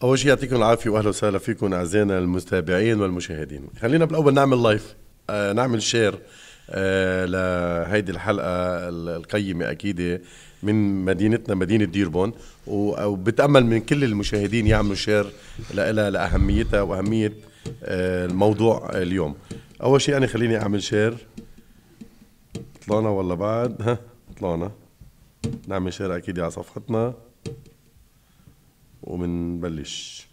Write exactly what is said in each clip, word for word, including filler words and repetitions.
أول شيء يعطيكم العافية وأهلا وسهلا فيكم أعزائنا المتابعين والمشاهدين. خلينا بالأول نعمل لايف، آه نعمل شير آه لهيدي الحلقة القيمة أكيد من مدينتنا مدينة ديربون، وبتأمل من كل المشاهدين يعملوا شير لها لأهميتها وأهمية آه الموضوع اليوم. أول شيء أنا خليني أعمل شير. طلعنا ولا بعد؟ ها طلعنا. نعمل شير أكيد على صفحتنا ومنبلش.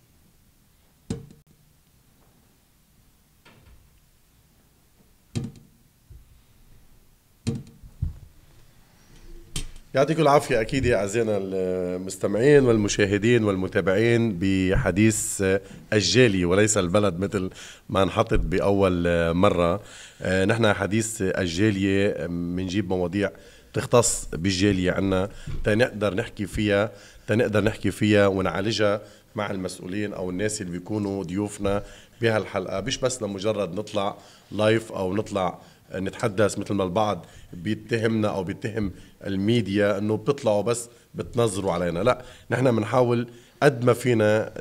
يعطيكم العافية أكيد يا أعزائنا المستمعين والمشاهدين والمتابعين بحديث الجالية وليس البلد مثل ما انحطت بأول مرة. نحن حديث الجالية منجيب مواضيع تختص بالجالية عنا تنقدر نحكي فيها تنقدر نحكي فيها ونعالجها مع المسؤولين أو الناس اللي بيكونوا ضيوفنا بهالحلقة، مش بس لمجرد نطلع لايف أو نطلع نتحدث مثل ما البعض بيتهمنا أو بيتهم الميديا أنه بتطلعوا بس بتنظروا علينا. لا، نحن بنحاول قد ما فينا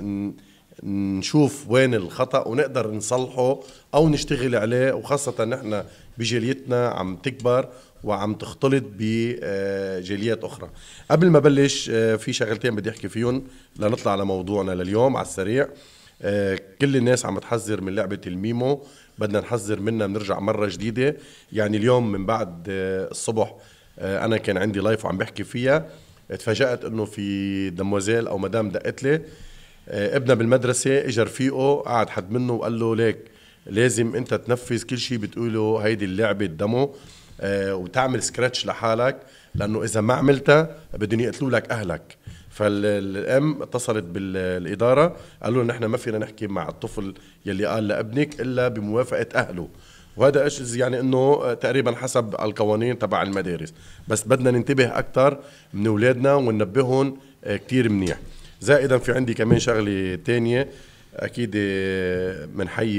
نشوف وين الخطأ ونقدر نصلحه أو نشتغل عليه، وخاصة نحن بجاليتنا عم تكبر وعم تختلط بجاليات أخرى. قبل ما بلش في شغلتين بدي أحكي فيهم لنطلع على موضوعنا لليوم على السريع. كل الناس عم تحذر من لعبة الميمو، بدنا نحذر منها، بنرجع مرة جديدة. يعني اليوم من بعد الصبح أنا كان عندي لايف وعم بحكي فيها، اتفاجأت إنه في دموزيل أو مدام دقت لي ابنها بالمدرسة، اجى رفيقه قعد حد منه وقال له ليك لازم أنت تنفذ كل شيء بتقوله هيدي اللعبة دمو وتعمل سكراتش لحالك، لأنه إذا ما عملتها بدهم يقتلوا لك أهلك. فالام اتصلت بالإدارة قالوا نحن ما فينا نحكي مع الطفل يلي قال لابنك إلا بموافقة أهله، وهذا إيش يعني إنه تقريبا حسب القوانين تبع المدارس، بس بدنا ننتبه أكتر من أولادنا وننبههم كتير منيح. زائدا في عندي كمان شغلة تانية أكيد من حي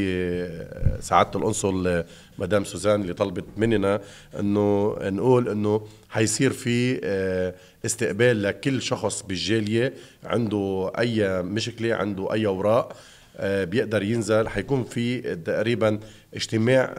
سعادة القنصل مدام سوزان اللي طلبت مننا إنه نقول إنه حيصير في استقبال لكل شخص بالجالية عنده أي مشكلة، عنده أي أوراق بيقدر ينزل. حيكون في تقريبا اجتماع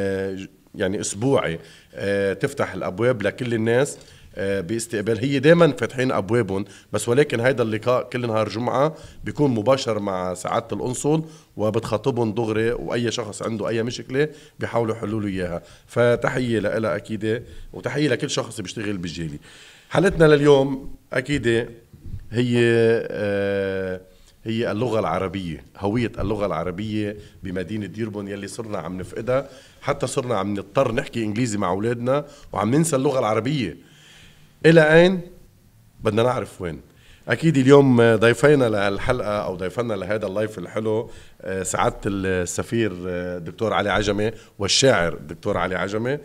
يعني أسبوعي تفتح الأبواب لكل الناس باستقبال. هي دائما فاتحين ابوابهم، بس ولكن هيدا اللقاء كل نهار جمعه بيكون مباشر مع سعاده القنصل وبتخاطبهم دغري، واي شخص عنده اي مشكله بيحاولوا يحلوا له اياها. فتحيه لها اكيد، وتحيه لكل شخص بيشتغل بالجالي. حلقتنا لليوم اكيد هي آه هي اللغة العربية، هوية اللغة العربية بمدينة ديربون يلي صرنا عم نفقدها، حتى صرنا عم نضطر نحكي إنجليزي مع أولادنا وعم ننسى اللغة العربية. إلى أين؟ بدنا نعرف وين. أكيد اليوم ضيفينا للحلقة أو ضيفنا لهذا اللايف الحلو سعادة السفير الدكتور علي عجمي والشاعر الدكتور علي عجمي،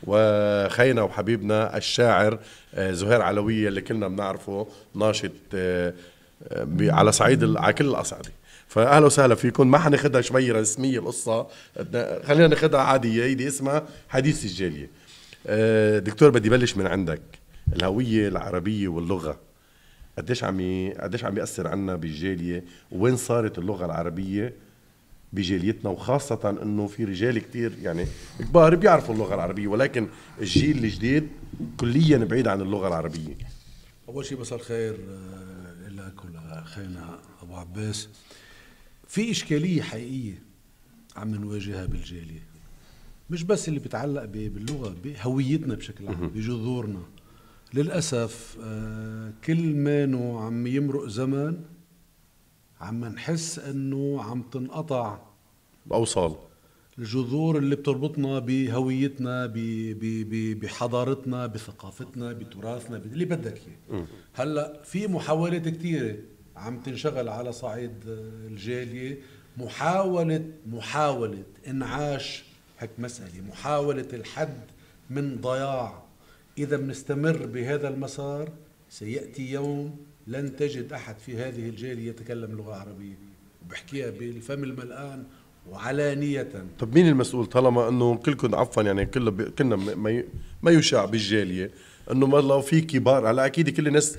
وخينا وحبيبنا الشاعر زهير علوية اللي كلنا بنعرفه ناشط على صعيد على كل الأصعدة. فأهلا وسهلا فيكم. ما حناخدها شوي رسمية القصة، خلينا ناخدها عادية، هيدي اسمها حديث الجالية. دكتور بدي بلش من عندك. الهوية العربية واللغة قديش عم قديش عم يأثر عنا بالجالية، وين صارت اللغة العربية بجاليتنا، وخاصة انه في رجال كتير يعني كبار بيعرفوا اللغة العربية ولكن الجيل الجديد كليا بعيد عن اللغة العربية. أول شيء مساء الخير لك ولخينا أبو عباس. في إشكالية حقيقية عم نواجهها بالجالية، مش بس اللي بتعلق باللغة، بهويتنا بشكل عام، بجذورنا. للأسف كل ما نو عم يمرق زمن عم نحس أنه عم تنقطع بأوصال الجذور اللي بتربطنا بهويتنا، بحضارتنا، بثقافتنا، بتراثنا، اللي بدك اياه. هلا في محاولات كثيره عم تنشغل على صعيد الجاليه، محاوله محاوله انعاش هيك مساله، محاوله الحد من ضياع. اذا بنستمر بهذا المسار سياتي يوم لن تجد احد في هذه الجاليه يتكلم لغه عربيه وبحكيها بالفم الملآن وعلانية. طب مين المسؤول طالما انه كلكم عفوا يعني كله كنا ما ما يشاع بالجاليه انه والله في كبار، على اكيد كل الناس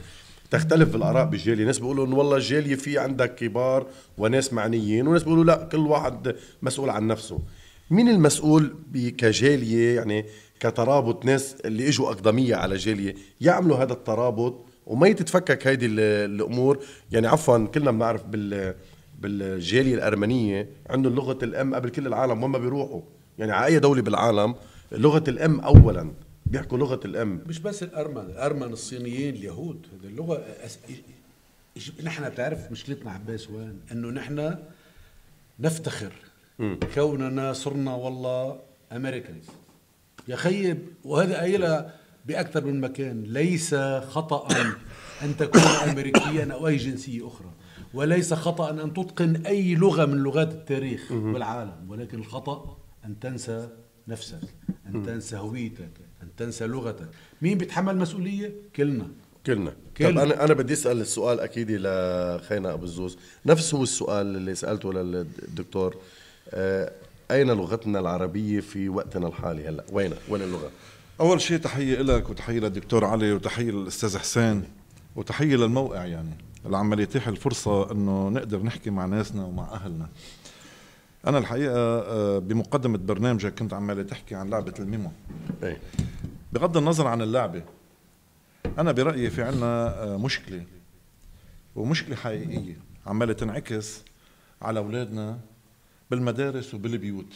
تختلف الآراء بالجالية. ناس بيقولوا إنه والله الجالية في عندك كبار وناس معنيين، وناس بيقولوا لا كل واحد مسؤول عن نفسه. مين المسؤول كجالية يعني كترابط ناس اللي اجوا أقدمية على جالية يعملوا هذا الترابط وما يتتفكك هيدي الأمور؟ يعني عفوا كلنا بنعرف بال بالجالية الأرمنية عندهم لغة الأم قبل كل العالم وما بيروحوا، يعني على أي دولة بالعالم لغة الأم أولا بيحكوا لغة الأم. مش بس الأرمن، الأرمن الصينيين اليهود، هذه اللغة أس... نحن بتعرف مشكلتنا عباس وين؟ أنه نحن نفتخر م. كوننا صرنا والله أمريكانيز يا خيب، وهذا قايلها بأكثر من مكان. ليس خطأ أن تكون أمريكيا أو أي جنسية أخرى، وليس خطأ أن تتقن أي لغة من لغات التاريخ م. والعالم، ولكن الخطأ أن تنسى نفسك، أن م. تنسى هويتك، أن تنسى لغتك. مين بيتحمل مسؤولية؟ كلنا كلنا. طب أنا أنا بدي أسأل السؤال أكيد لخينا أبو الزوز، نفس هو السؤال اللي سألته للدكتور. آه أين لغتنا العربية في وقتنا الحالي هلا؟ وين وين اللغة؟ أول شيء تحية لك وتحية للدكتور علي وتحية للأستاذ حسين وتحية للموقع يعني اللي عمال يتيح الفرصة إنه نقدر نحكي مع ناسنا ومع أهلنا. أنا الحقيقة بمقدمة برنامجك كنت عمال تحكي عن لعبة الميمو. أي. بغض النظر عن اللعبة، أنا برأيي في عنا مشكلة، ومشكلة حقيقية عمالة تنعكس على أولادنا بالمدارس وبالبيوت.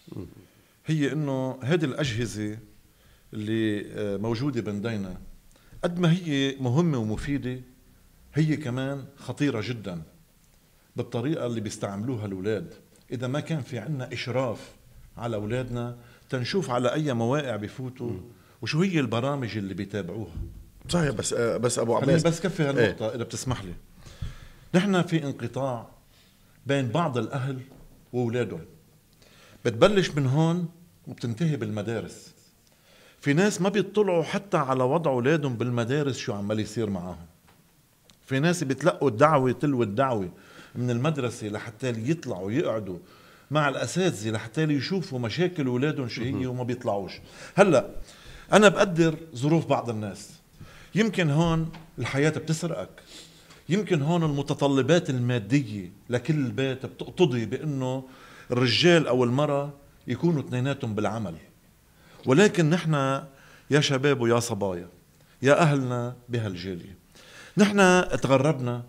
هي إنه هذه الأجهزة اللي موجودة بندينا قد ما هي مهمة ومفيدة، هي كمان خطيرة جدا بالطريقة اللي بيستعملوها الأولاد. إذا ما كان في عنا إشراف على أولادنا تنشوف على أي مواقع بيفوتوا وشو هي البرامج اللي بيتابعوها. صحيح. بس بس أبو عباس بس كفي هالنقطة ايه؟ إذا بتسمح لي، نحن في انقطاع بين بعض الأهل وأولادهم، بتبلش من هون وبتنتهي بالمدارس. في ناس ما بيطلعوا حتى على وضع أولادهم بالمدارس شو عمال يصير معاهم. في ناس بيتلقوا الدعوة تلو الدعوة من المدرسة لحتى يطلعوا يقعدوا مع الأساتذة لحتى يشوفوا مشاكل أولادهم شو هي وما بيطلعوش. هلأ أنا بقدر ظروف بعض الناس، يمكن هون الحياة بتسرقك، يمكن هون المتطلبات المادية لكل بيت بتقتضي بأنه الرجال أو المرأة يكونوا اثنيناتهم بالعمل. ولكن نحن يا شباب ويا صبايا يا أهلنا بهالجالية، نحن اتغربنا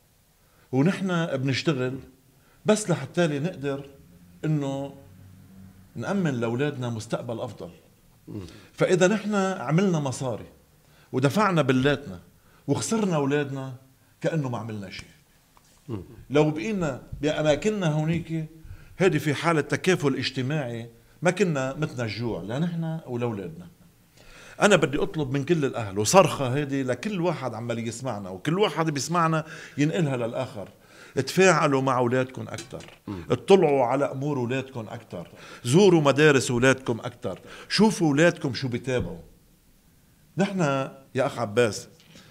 ونحن بنشتغل بس لحتى نقدر انه نأمن لأولادنا مستقبل أفضل. فإذا نحن عملنا مصاري ودفعنا بلاتنا وخسرنا أولادنا كأنه ما عملنا شيء. لو بقينا بأماكننا هونيك هذه في حالة تكافل اجتماعي ما كنا متنا الجوع لا نحن ولا أولادنا. أنا بدي أطلب من كل الأهل وصرخة هذه لكل واحد عمال يسمعنا وكل واحد بيسمعنا ينقلها للآخر: اتفاعلوا مع أولادكم أكتر، اطلعوا على أمور أولادكم أكتر، زوروا مدارس أولادكم أكتر، شوفوا أولادكم شو بيتابعوا. نحن يا أخ عباس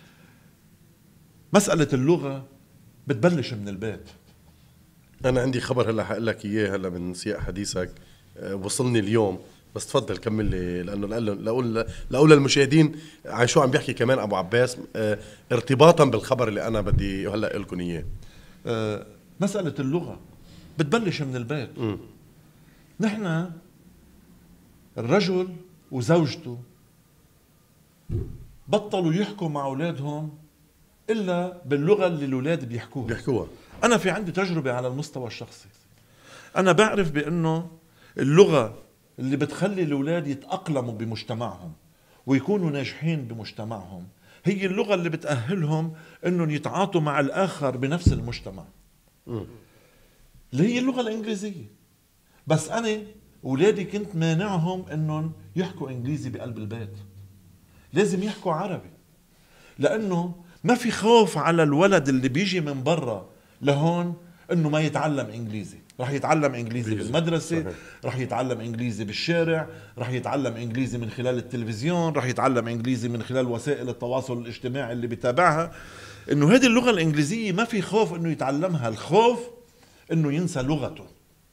مسألة اللغة بتبلش من البيت. أنا عندي خبر هلا حقول لك إياه هلا من سياق حديثك وصلني اليوم، بس تفضل كمل لي لأنه لأقول لأقول للمشاهدين عن شو عم بيحكي كمان أبو عباس ارتباطا بالخبر اللي أنا بدي هلا أقول لكم إياه. أه مسألة اللغة بتبلش من البيت. م. نحن الرجل وزوجته بطلوا يحكوا مع أولادهم إلا باللغة اللي الأولاد بيحكوها بيحكوها. أنا في عندي تجربة على المستوى الشخصي. أنا بعرف بأنه اللغة اللي بتخلي الأولاد يتأقلموا بمجتمعهم ويكونوا ناجحين بمجتمعهم هي اللغة اللي بتأهلهم أنهم يتعاطوا مع الآخر بنفس المجتمع. م. اللي هي اللغة الإنجليزية. بس أنا أولادي كنت مانعهم أنهم يحكوا إنجليزي بقلب البيت، لازم يحكوا عربي، لأنه ما في خوف على الولد اللي بيجي من برا لهون أنه ما يتعلم إنجليزي. رح يتعلم إنجليزي بالمدرسة، صحيح. رح يتعلم إنجليزي بالشارع، رح يتعلم إنجليزي من خلال التلفزيون، رح يتعلم إنجليزي من خلال وسائل التواصل الاجتماعي اللي بيتابعها. إنه هذه اللغة الإنجليزية ما في خوف إنه يتعلمها، الخوف إنه ينسى لغته،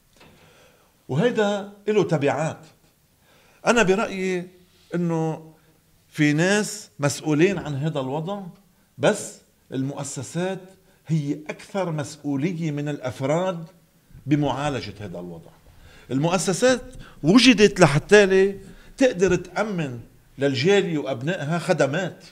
وهذا له تبعات. أنا برأيي إنه في ناس مسؤولين عن هذا الوضع، بس المؤسسات هي أكثر مسؤولية من الأفراد بمعالجة هذا الوضع. المؤسسات وجدت لحتى تقدر تأمن للجالية وأبنائها خدمات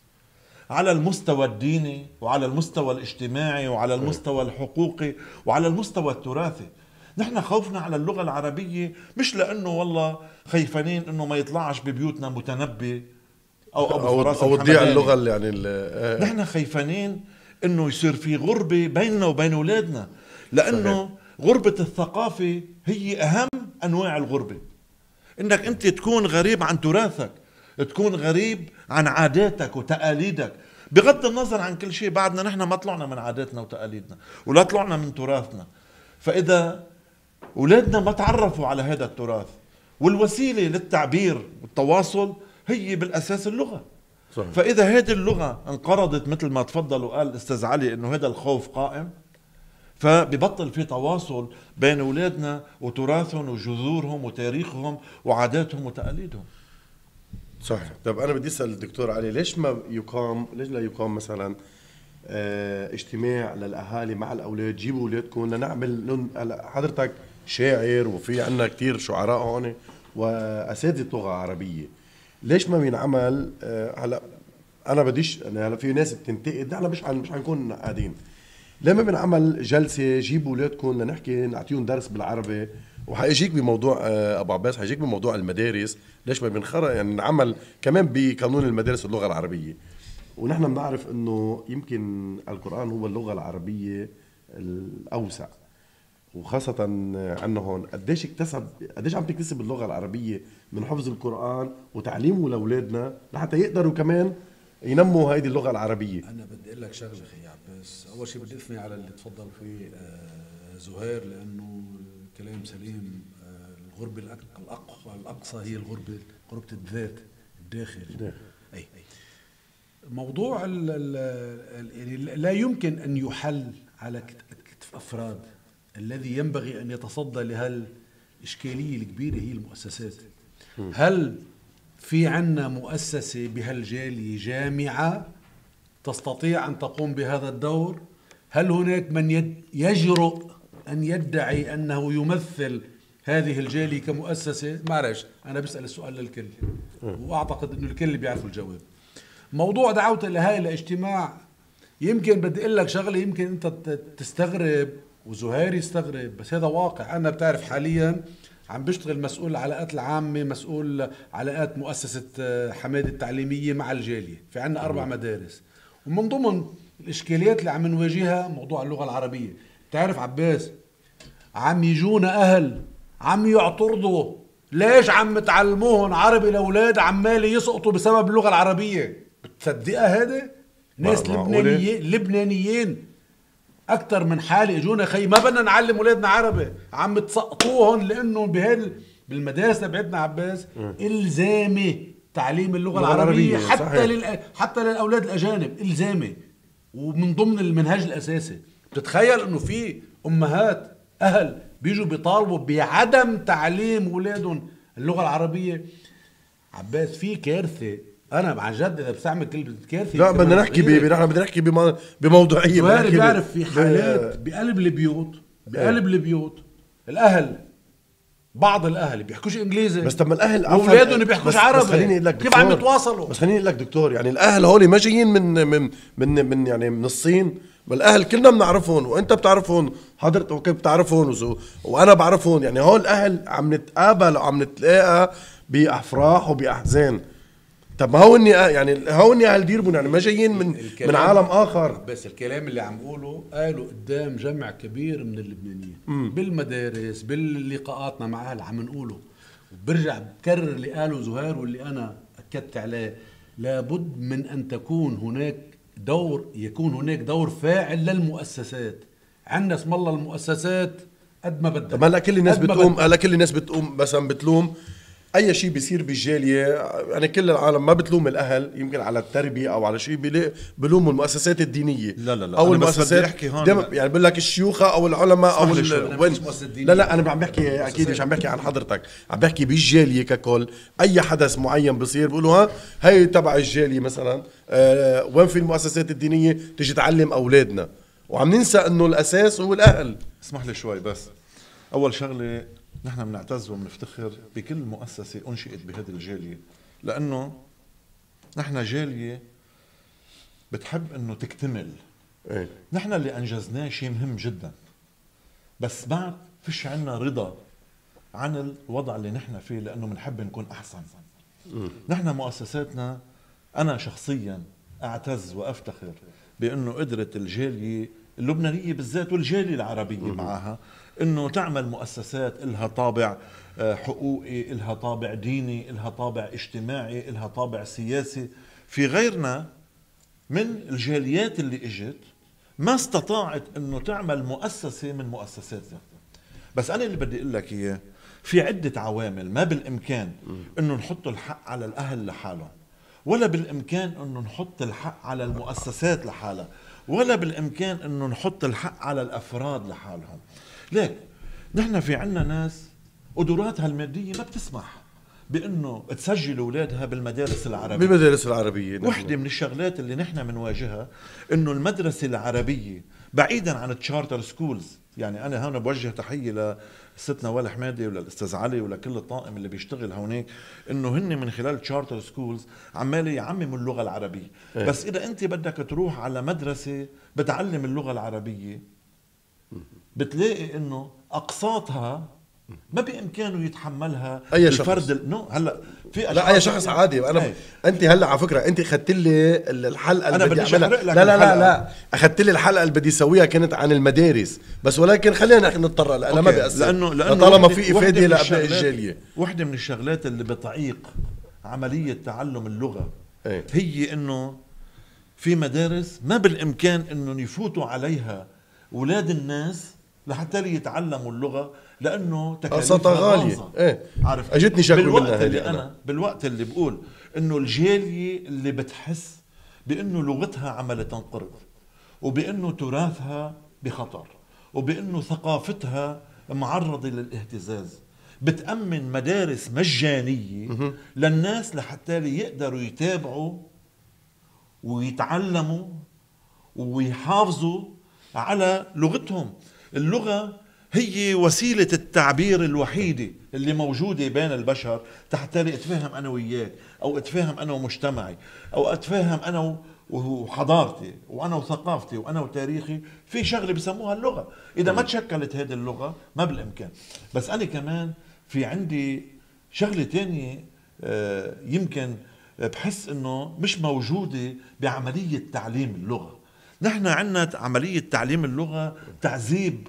على المستوى الديني وعلى المستوى الاجتماعي وعلى المستوى الحقوقي وعلى المستوى التراثي. نحن خوفنا على اللغة العربية مش لأنه والله خيفانين أنه ما يطلعش ببيوتنا متنبي أو أبو أو, فراس أو تضيع الحمداني. اللغة اللي يعني ال- نحن خيفانين أنه يصير في غربة بيننا وبين أولادنا، لأنه صحيح. غربة الثقافة هي أهم أنواع الغربة. إنك أنت تكون غريب عن تراثك، تكون غريب عن عاداتك وتقاليدك، بغض النظر عن كل شيء. بعدنا نحن ما طلعنا من عاداتنا وتقاليدنا ولا طلعنا من تراثنا. فإذا أولادنا ما تعرفوا على هذا التراث، والوسيلة للتعبير والتواصل هي بالأساس اللغة. صحيح. فإذا هذه اللغة انقرضت مثل ما تفضل وقال أستاذ علي إنه هذا الخوف قائم، فببطل في تواصل بين أولادنا وتراثهم وجذورهم وتاريخهم وعاداتهم وتقاليدهم. صحيح. طب أنا بدي أسأل الدكتور علي، ليش ما يقام ليش لا يقام مثلا اه اجتماع للأهالي مع الأولاد، جيبوا أولادكم لنعمل لهم. حضرتك شاعر وفي عنا كتير شعراء هون وأساتذة لغة عربية، ليش ما بينعمل اه هلا أنا بديش هلا في ناس بتنتقد، هلا مش مش حنكون قاعدين، لما بنعمل جلسة جيبوا أولادكم لنحكي نعطيهم درس بالعربي. وحيجيك بموضوع ابو عباس، حيجيك بموضوع المدارس، ليش ما بنخرق يعني نعمل كمان بقانون المدارس اللغه العربيه. ونحن بنعرف انه يمكن القران هو اللغه العربيه الاوسع، وخاصه عندنا هون قديش اكتسب قديش عم تكتسب اللغه العربيه من حفظ القران وتعليمه لاولادنا لحتى يقدروا كمان ينموا هيدي اللغه العربيه. انا بدي اقول لك شغله خي عباس، اول شيء بدي اثني على اللي تفضل فيه آه زهير، لانه كلام سليم. آه الغربه الاقصى الاقصى هي الغربه غربه الذات الداخل. اي اي موضوع ال ال يعني لا يمكن ان يحل على كتف افراد. الذي ينبغي ان يتصدى لهالاشكاليه الكبيره هي المؤسسات. هل في عنا مؤسسة بهالجالية جامعة تستطيع أن تقوم بهذا الدور؟ هل هناك من يجرؤ أن يدعي أنه يمثل هذه الجالية كمؤسسة؟ ما أعرفش، أنا بسأل السؤال للكل وأعتقد أنه الكل بيعرفوا الجواب. موضوع دعوة الأهالي لاجتماع، يمكن بدي أقول لك شغلة يمكن أنت تستغرب وزهير يستغرب، بس هذا واقع. أنا بتعرف حاليا عم بشتغل مسؤول العلاقات العامة، مسؤول علاقات مؤسسة حماده التعليمية مع الجالية. في عنا أربع مدارس، ومن ضمن الإشكاليات اللي عم نواجهها موضوع اللغة العربية. تعرف عباس، عم يجونا أهل عم يعترضوا ليش عم تعلموهم عربي لأولاد عمالي يسقطوا بسبب اللغة العربية. بتصدقها هذا؟ ناس لبنانيين لبنانيين اكثر من حالة اجونا خي ما بدنا نعلم اولادنا عربي، عم تسقطوهم لانه بهال بالمدارس تبعتنا عباس الزامي تعليم اللغه العربيه, العربية حتى لل... حتى للاولاد الاجانب الزامي ومن ضمن المنهج الاساسي. بتتخيل انه في امهات اهل بيجوا بيطالبوا بعدم تعليم اولادهم اللغه العربيه؟ عباس في كارثه. انا عن جد اذا بستعمل كلمه كارثه لا بدنا نحكي ب نحن بدنا نحكي بموضوعيه. بدنا بيعرف في حالات بقلب البيوت بقلب البيوت الاهل بعض الاهل بيحكوش انجليزي، بس طب ما الاهل اولادهم بيحكوش عربي، بس خليني اقول لك كيف عم يتواصلوا؟ بس خليني اقول لك دكتور، يعني الاهل هول ما جايين من من من من يعني من الصين. والاهل كلنا بنعرفهم وانت بتعرفهم حضرتك وكيف بتعرفهم وانا بعرفهم. يعني هول الاهل عم نتقابل وعم نتلاقى بافراح وباحزان. طب ما هو اني يعني هو اني اهل ديربون، يعني ما جايين من من عالم اخر. بس الكلام اللي عم قوله قالوا قدام جمع كبير من اللبنانيين م. بالمدارس باللقاءاتنا مع اهل عم نقوله، وبرجع بكرر اللي قاله زهير واللي انا اكدت عليه. لابد من ان تكون هناك دور يكون هناك دور فاعل للمؤسسات. عندنا اسم الله المؤسسات قد ما بدك. طب هلا كل الناس بتقوم هلا كل الناس بتقوم مثلا بتلوم اي شيء بيصير بالجاليه يعني كل العالم ما بتلوم الاهل يمكن على التربيه او على شيء، بلوموا المؤسسات الدينيه. لا لا لا او أنا بس بدي المؤسسات أحكي هون دايما يعني بقول لك الشيوخه او العلماء او اسمح لي ال- شوي. وين. مش مؤسسة دينية. لا لا انا عم بحكي اكيد مش عم بحكي عن حضرتك، عم بحكي بالجاليه ككل. اي حدث معين بصير بيقولوا ها هي تبع الجاليه مثلا، آه وين في المؤسسات الدينيه تيجي تعلم اولادنا، وعم ننسى انه الاساس هو الاهل. اسمح لي شوي بس. أول شغلة نحن بنعتز وبنفتخر بكل مؤسسة أنشئت بهذه الجالية، لأنه نحن جالية بتحب إنه تكتمل. ايه نحن اللي أنجزناه شيء مهم جدا، بس بعد فيش عنا رضا عن الوضع اللي نحن فيه، لأنه بنحب نكون أحسن. نحن مؤسساتنا أنا شخصيا أعتز وأفتخر بأنه قدرت الجالية اللبنانية بالذات والجالية العربية معها أنه تعمل مؤسسات إلها طابع آه، حقوقي، إلها طابع ديني، إلها طابع اجتماعي، إلها طابع سياسي. في غيرنا من الجاليات اللي اجت ما استطاعت أنه تعمل مؤسسة من مؤسساتها. بس أنا اللي بدي أقول لك إياه، في عدة عوامل ما بالإمكان أنه نحط الحق على الأهل لحالهم، ولا بالإمكان أنه نحط الحق على المؤسسات لحالها، ولا بالإمكان أنه نحط الحق على الأفراد لحالهم. ليك نحن في عنا ناس قدراتها المادية ما بتسمح بأنه تسجل أولادها بالمدارس العربية. بالمدارس العربية نحن. وحدة من الشغلات اللي نحن بنواجهها أنه المدرسة العربية بعيدا عن التشارتر سكولز، يعني أنا هون بوجه تحية لستنا وائل حمادي وللأستاذ علي ولكل الطاقم اللي بيشتغل هونيك، أنه هن من خلال تشارتر سكولز عمالي يعمموا اللغة العربية. إيه. بس إذا أنت بدك تروح على مدرسة بتعلم اللغة العربية بتلاقي أنه أقساطها ما بإمكانه يتحملها أي شخص. الفرد ال- نو هلا في لا اي شخص عادي. انا أي. انت هلا على فكره انت اخذت لي الحلقه اللي أنا بدي بديش اعملها. أحرق لك لا لا لا الحلقة. لا اخذت لي الحلقه اللي بدي اسويها كانت عن المدارس بس، ولكن خلينا نحن نضطر لها، انا ما أوكي. بيأثر لانه لانه طالما وحدة- في وحدة افاده من لابناء الشغلات- الجاليه. وحده من الشغلات اللي بتعيق عمليه تعلم اللغه إيه. هي انه في مدارس ما بالامكان انه يفوتوا عليها اولاد الناس لحتى يتعلموا اللغه، لانه قسطها تكاليفها غاليه. غالية. ايه عارف اجتني شكوى بالوقت منها اللي هيدي انا بالوقت اللي بقول انه الجاليه اللي بتحس بانه لغتها عماله تنقرض، وبانه تراثها بخطر، وبانه ثقافتها معرضه للاهتزاز، بتأمن مدارس مجانيه للناس لحتى يقدروا يتابعوا ويتعلموا ويحافظوا على لغتهم. اللغة هي وسيلة التعبير الوحيدة اللي موجودة بين البشر حتى اتفاهم أنا وياك، أو اتفاهم أنا ومجتمعي، أو اتفاهم أنا وحضارتي وأنا وثقافتي وأنا وتاريخي. في شغلة بسموها اللغة، إذا ما تشكلت هذه اللغة ما بالإمكان. بس أنا كمان في عندي شغلة تانية آه، يمكن بحس إنه مش موجودة بعملية تعليم اللغة. نحن عندنا عملية تعليم اللغة تعذيب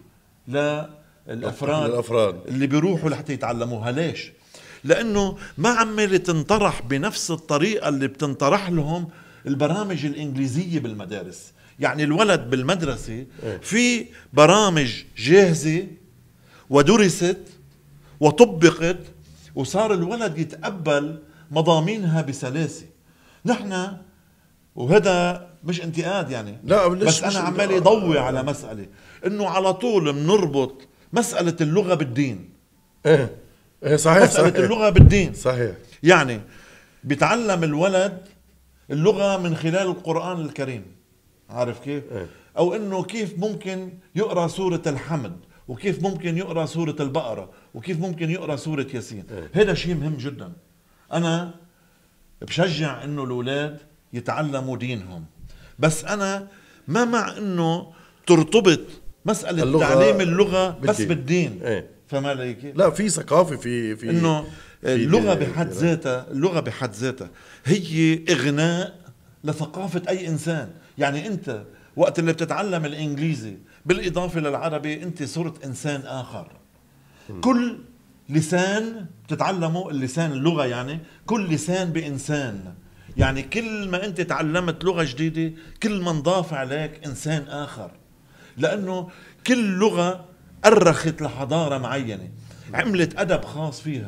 للأفراد للأفراد. اللي بيروحوا لحتى يتعلموها. ليش؟ لأنه ما عمالة تنطرح بنفس الطريقة اللي بتنطرح لهم البرامج الإنجليزية بالمدارس. يعني الولد بالمدرسة في برامج جاهزة ودرست وطبقت وصار الولد يتقبل مضامينها بسلاسة. نحن وهذا مش انتقاد يعني، لا بس مش انا عمال يضوي على مسألة انه على طول بنربط مسألة اللغة بالدين. ايه ايه صحيح مسألة صحيح. اللغة بالدين صحيح. يعني بيتعلم الولد اللغة من خلال القرآن الكريم، عارف كيف؟ إيه. او انه كيف ممكن يقرأ سورة الحمد، وكيف ممكن يقرأ سورة البقرة، وكيف ممكن يقرأ سورة ياسين. إيه. هذا شيء مهم جدا. انا بشجع انه الاولاد يتعلموا دينهم، بس انا ما مع انه ترتبط مسألة اللغة تعليم اللغة بس بالدين. بالدين. إيه. فما عليك؟ لا في ثقافه في في انه في اللغة دي- بحد ذاتها اللغة بحد ذاتها هي اغناء لثقافة اي انسان. يعني انت وقت اللي بتتعلم الانجليزي بالاضافة للعربي انت صرت انسان اخر. كل لسان بتتعلمه، اللسان اللغة يعني كل لسان بإنسان. يعني كل ما أنت تعلمت لغة جديدة كل ما انضاف عليك إنسان آخر، لأنه كل لغة أرخت لحضارة معينة، عملت أدب خاص فيها،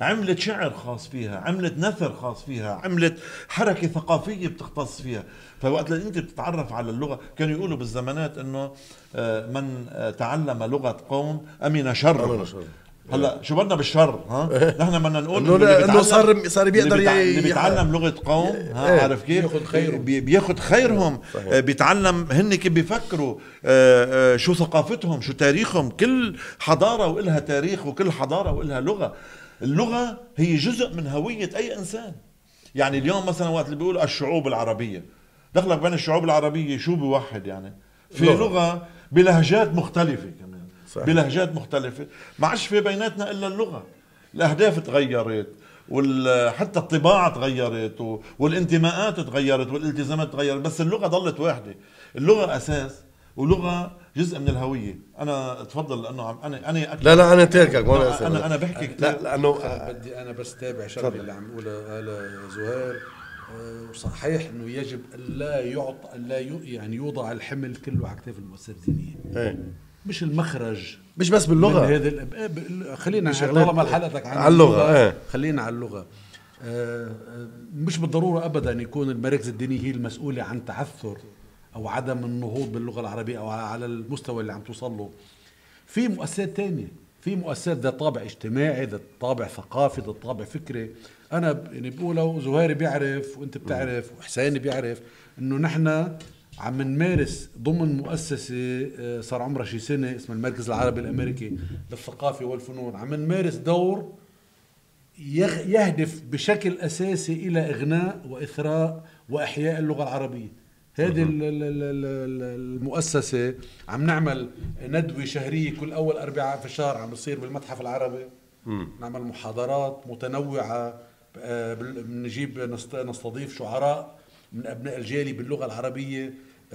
عملت شعر خاص فيها، عملت نثر خاص فيها، عملت حركة ثقافية بتختص فيها. فوقت اللي انت بتتعرف على اللغة، كانوا يقولوا بالزمانات انه من تعلم لغة قوم امن شر. هلا شو بدنا بالشر؟ ها نحن بدنا نقول انه انه صار صار بيقدر اللي بيتعلم لغة قوم، ها عارف كيف بياخذ خيرهم، بياخذ خيرهم، بيتعلم هن كيف بيفكروا، شو ثقافتهم، شو تاريخهم. كل حضارة وإلها تاريخ، وكل حضارة وإلها لغة. اللغة هي جزء من هوية أي إنسان. يعني اليوم مثلا وقت اللي بيقولوا الشعوب العربية، دخلك بين الشعوب العربية شو بيوحد؟ يعني في لغة, لغة بلهجات مختلفة كمان، صحيح. بلهجات مختلفة، ما عادش في بيناتنا إلا اللغة. الأهداف تغيرت، وحتى الطباعة تغيرت، والانتماءات تغيرت، والالتزامات تغيرت، بس اللغة ضلت واحدة. اللغة أساس، ولغة جزء من الهوية. أنا اتفضل لأنه عم أنا أنا لا لا أنا تاركك أنا أنا, أنا بحكي كتير. لا لأنه أنا بدي أنا بس تابع شغله اللي عم يقولها على زهير. صحيح انه يجب ان لا يعطى ان لا يعني يوضع الحمل كله على كتاف المؤسسات الدينيه. ايه. مش المخرج، مش بس باللغه. هذا خلينا طالما حلقتك عن على اللغه، اللغة. خلينا على اللغه. مش بالضروره ابدا يكون المراكز الدينيه هي المسؤوله عن تعثر او عدم النهوض باللغه العربيه او على المستوى اللي عم توصل له. في مؤسسات تانية، في مؤسسات ذات طابع اجتماعي، ذات طابع ثقافي، ذات طابع فكري. انا يعني بقول لو زهير بيعرف وانت بتعرف وحسين بيعرف انه نحن عم نمارس ضمن مؤسسه صار عمرها شي سنه اسمها المركز العربي الامريكي للثقافه والفنون، عم نمارس دور يهدف بشكل اساسي الى اغناء واثراء واحياء اللغه العربيه. هذه المؤسسه عم نعمل ندوه شهريه كل اول اربعاء في الشهر، عم بتصير بالمتحف العربي. مم. نعمل محاضرات متنوعه، بنجيب نستضيف شعراء من ابناء الجالي باللغه العربيه.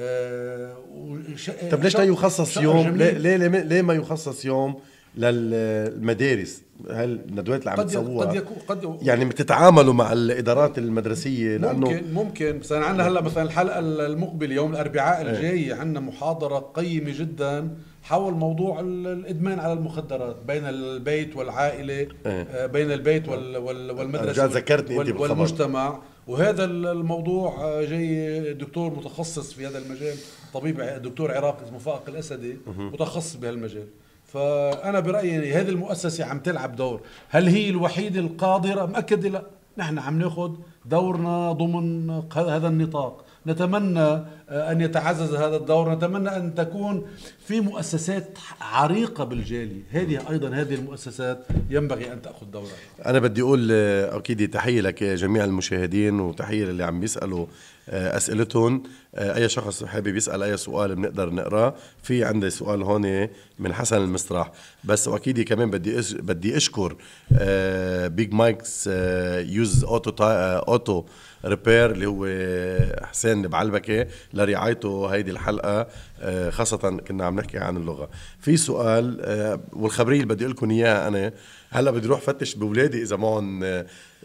أه وش... طب ليش لا يخصص يوم؟ ليه ليه ليه ما يخصص يوم للمدارس؟ هل الندوات اللي عم تسووها قد يكون قد يعني بتتعاملوا مع الادارات المدرسيه؟ لانه ممكن ممكن بس عندنا هلا مثلا الحلقه المقبله يوم الاربعاء الجاي عندنا محاضره قيمه جدا حول موضوع الادمان على المخدرات بين البيت والعائله، اه. بين البيت وال والمدرسه ذكرتني وال والمجتمع. وهذا الموضوع جاي دكتور متخصص في هذا المجال، طبيب دكتور عراقي اسمه فائق الاسدي متخصص بهالمجال. فأنا برأيي هذه المؤسسة عم تلعب دور. هل هي الوحيدة القادرة؟ مأكد لا، نحن عم ناخذ دورنا ضمن هذا النطاق. نتمنى أن يتعزز هذا الدور، نتمنى أن تكون في مؤسسات عريقة بالجالي. هذه أيضا هذه المؤسسات ينبغي أن تأخذ دورها. أنا بدي أقول أكيد تحية لك جميع المشاهدين، وتحية للي عم بيسألوا أسئلتهم. أي شخص حابب يسأل أي سؤال بنقدر نقرأ. في عندي سؤال هون من حسن المسرح بس، وأكيد كمان بدي بدي أشكر بيج مايكس يوز أوتو أوتو ريبير اللي هو حسين بعلبكة لرعايته هيدي الحلقة، خاصة كنا عم نحكي عن اللغة. في سؤال والخبرية اللي بدي لكم إياها، أنا هلأ بدي روح فتش بولادي إذا معهم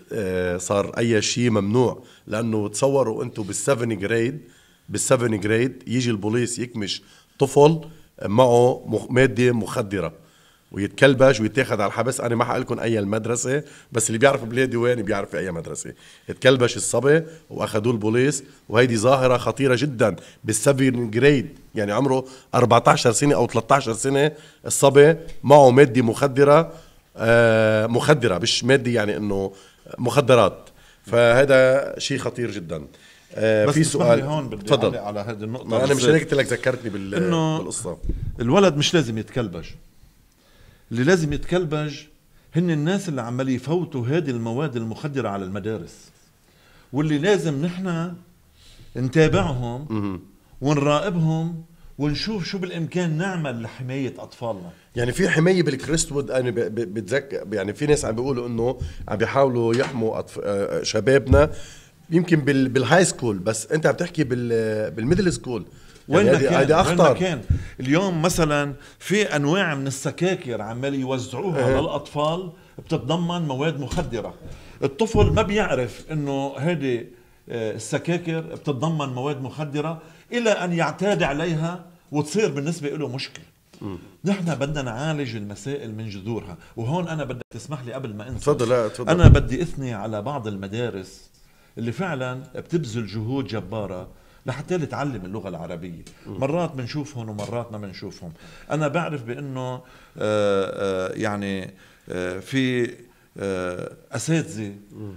صار أي شيء ممنوع، لأنه تصوروا أنتوا بالسفن جريد بالسفن جريد يجي البوليس يكمش طفل معه مادة مخدرة ويتكلبش ويتاخد على الحبس. أنا ما حقلكم أي المدرسة، بس اللي بيعرف بلادي وين بيعرف في أي مدرسة. يتكلبش الصبي وأخذوه البوليس، وهيدي ظاهرة خطيرة جدا بالسفن جريد، يعني عمره أربعة عشر سنة أو ثلاثة عشر سنة. الصبي معه مادة مخدرة، آه مخدرة مش مادة يعني إنه مخدرات. فهذا شيء خطير جدا. آه بس في سؤال هون بدي أعلق على هذه النقطة. أنا مش هيك قلت لك ذكرتني بالقصة. الولد مش لازم يتكلبش، اللي لازم يتكلبج هن الناس اللي عمال يفوتوا هذه المواد المخدرة على المدارس، واللي لازم نحن نتابعهم ونراقبهم ونشوف شو بالإمكان نعمل لحماية أطفالنا. يعني في حماية بالكريستوود. أنا بتذكر يعني في ناس عم بيقولوا إنه عم بيحاولوا يحموا أطف... شبابنا يمكن بال... بالهاي سكول، بس أنت عم تحكي بال... بالميدل سكول. وين ما كان وين ما كان اليوم مثلا في انواع من السكاكر عمال يوزعوها أه. للاطفال بتتضمن مواد مخدره. الطفل ما بيعرف انه هذه السكاكر بتتضمن مواد مخدره الى ان يعتاد عليها وتصير بالنسبه له مشكله. نحن بدنا نعالج المسائل من جذورها. وهون انا بدك تسمح لي قبل ما انسى، تفضل. لا تفضل. انا بدي اثني على بعض المدارس اللي فعلا بتبذل جهود جباره لحتى تعلم اللغه العربيه. مرات بنشوفهم ومرات ما بنشوفهم. انا بعرف بانه آآ آآ يعني آآ في اساتذه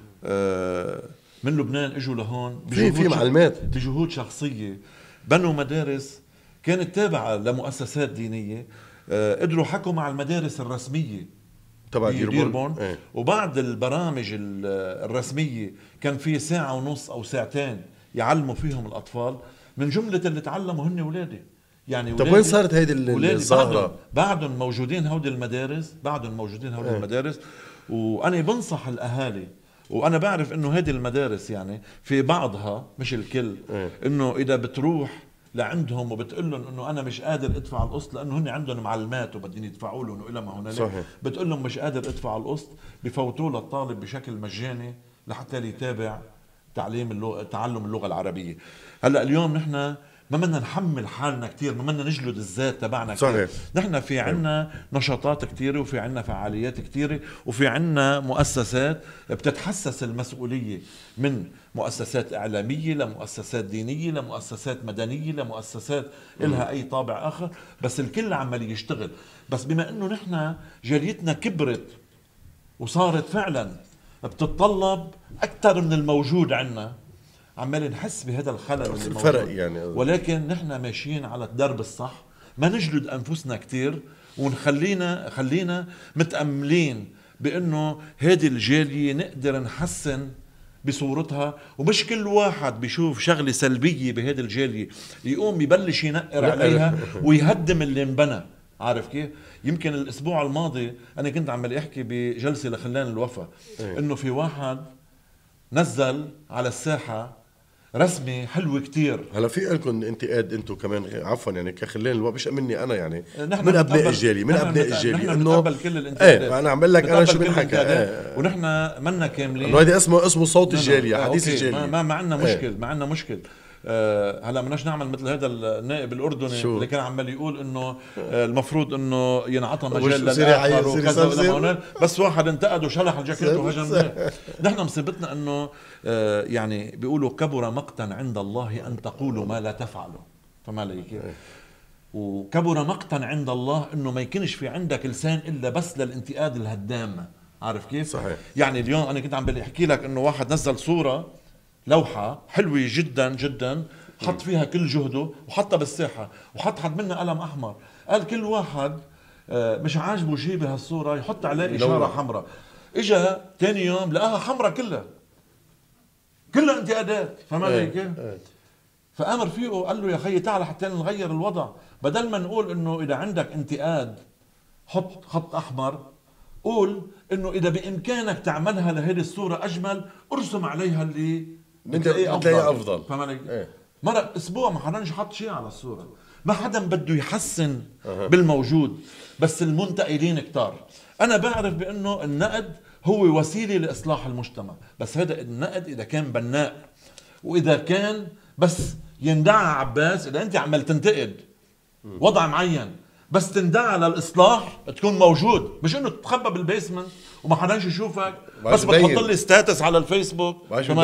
من لبنان اجوا لهون في في معلمات بجهود شخصيه، بنوا مدارس كانت تابعه لمؤسسات دينيه، قدروا حكوا مع المدارس الرسميه تبع ديربون. ايه. وبعد البرامج الرسميه كان في ساعه ونص او ساعتين يعلموا فيهم الاطفال من جمله اللي تعلموا هن اولادي. يعني طب وين صارت هيدي الظاهره؟ بعدهم موجودين هودي المدارس، بعدهم موجودين هودي ايه. المدارس. وانا بنصح الاهالي، وانا بعرف انه هذه المدارس يعني في بعضها مش الكل ايه. انه اذا بتروح لعندهم وبتقول لهم انه انا مش قادر ادفع القسط لانه هن عندهم معلمات وبدين يدفعوا لهم والى ما هنالك، بتقول لهم مش قادر ادفع القسط، بفوتوا للطالب بشكل مجاني لحتى يتابع تعليم اللغة، تعلم اللغه العربيه. هلا اليوم نحن ما بدنا نحمل حالنا كتير، ما بدنا نجلد الذات تبعنا كتير. صحيح. نحن في عنا نشاطات كتيرة وفي عنا فعاليات كتيرة وفي عنا مؤسسات بتتحسس المسؤولية، من مؤسسات إعلامية لمؤسسات دينية لمؤسسات مدنية لمؤسسات إلها أي طابع آخر، بس الكل عمال يشتغل. بس بما أنه نحن جاليتنا كبرت وصارت فعلا بتتطلب أكثر من الموجود عنا، عمال نحس بهذا الخلل اللي الفرق يعني. ولكن نحن ماشيين على الدرب الصح، ما نجلد أنفسنا كتير ونخلينا خلينا متأملين بأنه هذه الجالية نقدر نحسن بصورتها، ومش كل واحد بيشوف شغلة سلبية بهذه الجالية يقوم يبلش ينقر عليها ويهدم اللي انبنى. عارف كيف؟ يمكن الأسبوع الماضي أنا كنت عمال أحكي بجلسة لخلان الوفا إنه في واحد نزل على الساحة رسمي حلوة كتير. هلا في لكم انتقاد انتم كمان، عفوا يعني كخلان الوفا، مش مني انا يعني من ابناء الجاليه، من ابناء الجاليه، نحن بنتقبل كل الانتقادات. ايه انا عم بقول لك انا شو بنحكى ايه. ونحن منا كاملين، انه هذا اسمه اسمه صوت الجاليه، حديث الجاليه. ما ما عندنا مشكل ايه. ما عندنا مشكل. آه هلا بدناش نعمل مثل هذا النائب الاردني شو. اللي كان عمال يقول انه آه المفروض انه ينعطى مجال للاخر وكذا، بس واحد انتقد وشلح الجاكيت وهجم. نحن مصيبتنا انه آه يعني بيقولوا كبر مقتا عند الله ان تقولوا ما لا تفعلوا، فما لي كيف. وكبر مقتا عند الله انه ما يكونش في عندك لسان الا بس للانتقاد الهدام. عارف كيف؟ صحيح. يعني اليوم انا كنت عم بدي احكي لك انه واحد نزل صوره لوحة حلوة جدا جدا، حط فيها كل جهده وحطها بالساحة وحط حد منها قلم أحمر، قال كل واحد مش عاجبه شيء بهالصورة يحط عليه إشارة حمراء. إجا تاني يوم لقاها حمراء كلها كلها انتقادات، فما لي كيف؟ فأمر فيه قال له يا خيي تعال حتى نغير الوضع، بدل ما نقول إنه إذا عندك انتقاد حط خط أحمر، قول إنه إذا بإمكانك تعملها لهذه الصورة أجمل، ارسم عليها اللي بتلاقيه أفضل, أفضل. ايه. مرة اسبوع ما حدا حط شيء على الصورة، ما حدا بده يحسن أه. بالموجود، بس المنتقدين كتار. انا بعرف بانه النقد هو وسيلة لاصلاح المجتمع، بس هذا النقد اذا كان بناء، واذا كان بس يندعى عباس، اذا انت عمال تنتقد وضع معين بس تندعى للاصلاح تكون موجود، مش انه تتخبى بالبيسمنت وما حداش يشوفك، بس بتحط لي ستاتس على الفيسبوك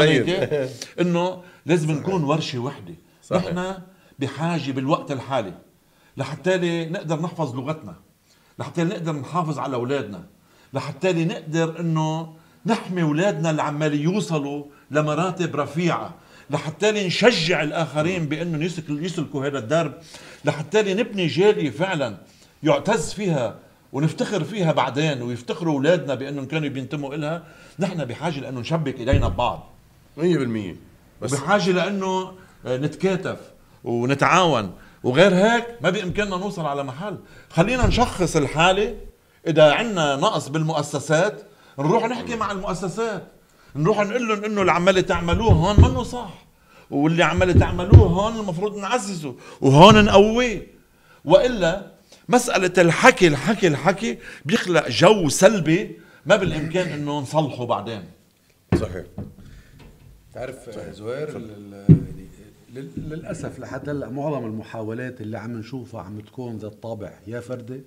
انه لازم نكون ورشه وحده. نحن بحاجه بالوقت الحالي لحتى نقدر نحفظ لغتنا، لحتى نقدر نحافظ على اولادنا، لحتى نقدر انه نحمي اولادنا اللي عمال يوصلوا لمراتب رفيعه، لحتى نشجع الاخرين بانه يسلكوا هذا الدرب، لحتى نبني جاليه فعلا يعتز فيها ونفتخر فيها بعدين، ويفتخروا اولادنا بانهم كانوا بينتموا إلها. نحن بحاجه لانه نشبك ايدينا ببعض مية بالمية، بس بحاجه لانه نتكاتف ونتعاون، وغير هيك ما بامكاننا نوصل على محل. خلينا نشخص الحاله، اذا عندنا نقص بالمؤسسات نروح نحكي مع المؤسسات، نروح نقول لهم انه اللي عمال تعملوه هون منه صح، واللي عمال تعملوه هون المفروض نعززه وهون نقويه. والا مساله الحكي الحكي الحكي بيخلق جو سلبي ما بالامكان انه نصلحه بعدين. صحيح. تعرف زهير لل- للاسف لحد هلا معظم المحاولات اللي عم نشوفها عم تكون ذات طابع يا فردي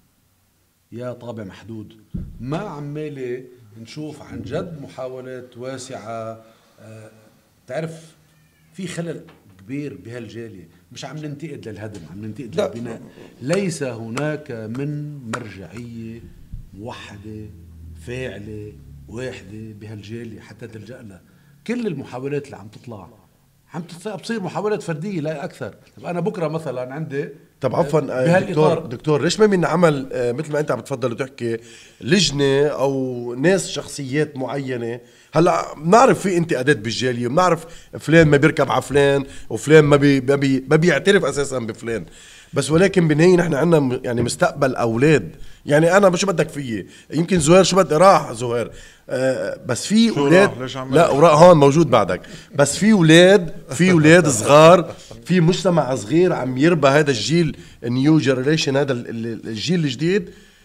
يا طابع محدود. ما عمالي نشوف عن جد محاولات واسعه. آه، تعرف في خلل كبير بهالجاليه، مش عم ننتقد للهدم، عم ننتقد لا. للبناء. ليس هناك من مرجعيه موحده فاعله واحده بهالجاليه حتى تلجأ لها. كل المحاولات اللي عم تطلع عم تصير محاولات فرديه لا اكثر. طب انا بكره مثلا عندي طب عفوا آه، دكتور دكتور ليش ما بنعمل آه، مثل ما انت عم بتفضل وتحكي لجنه او ناس شخصيات معينه؟ هلا بنعرف في انتقادات بالجاليه، بنعرف فلان ما بيركب على فلان وفلان ما بي ما, بي ما بيعترف اساسا بفلان، بس ولكن بالنهايه نحن عندنا يعني مستقبل اولاد. يعني انا شو بدك فيي؟ يمكن زهير شو بدي راح زهير آه بس في اولاد. لا وراء هون موجود بعدك. بس في اولاد في اولاد صغار، في مجتمع صغير عم يربى هذا الجيل النيو جنريشن، هذا الجيل الجديد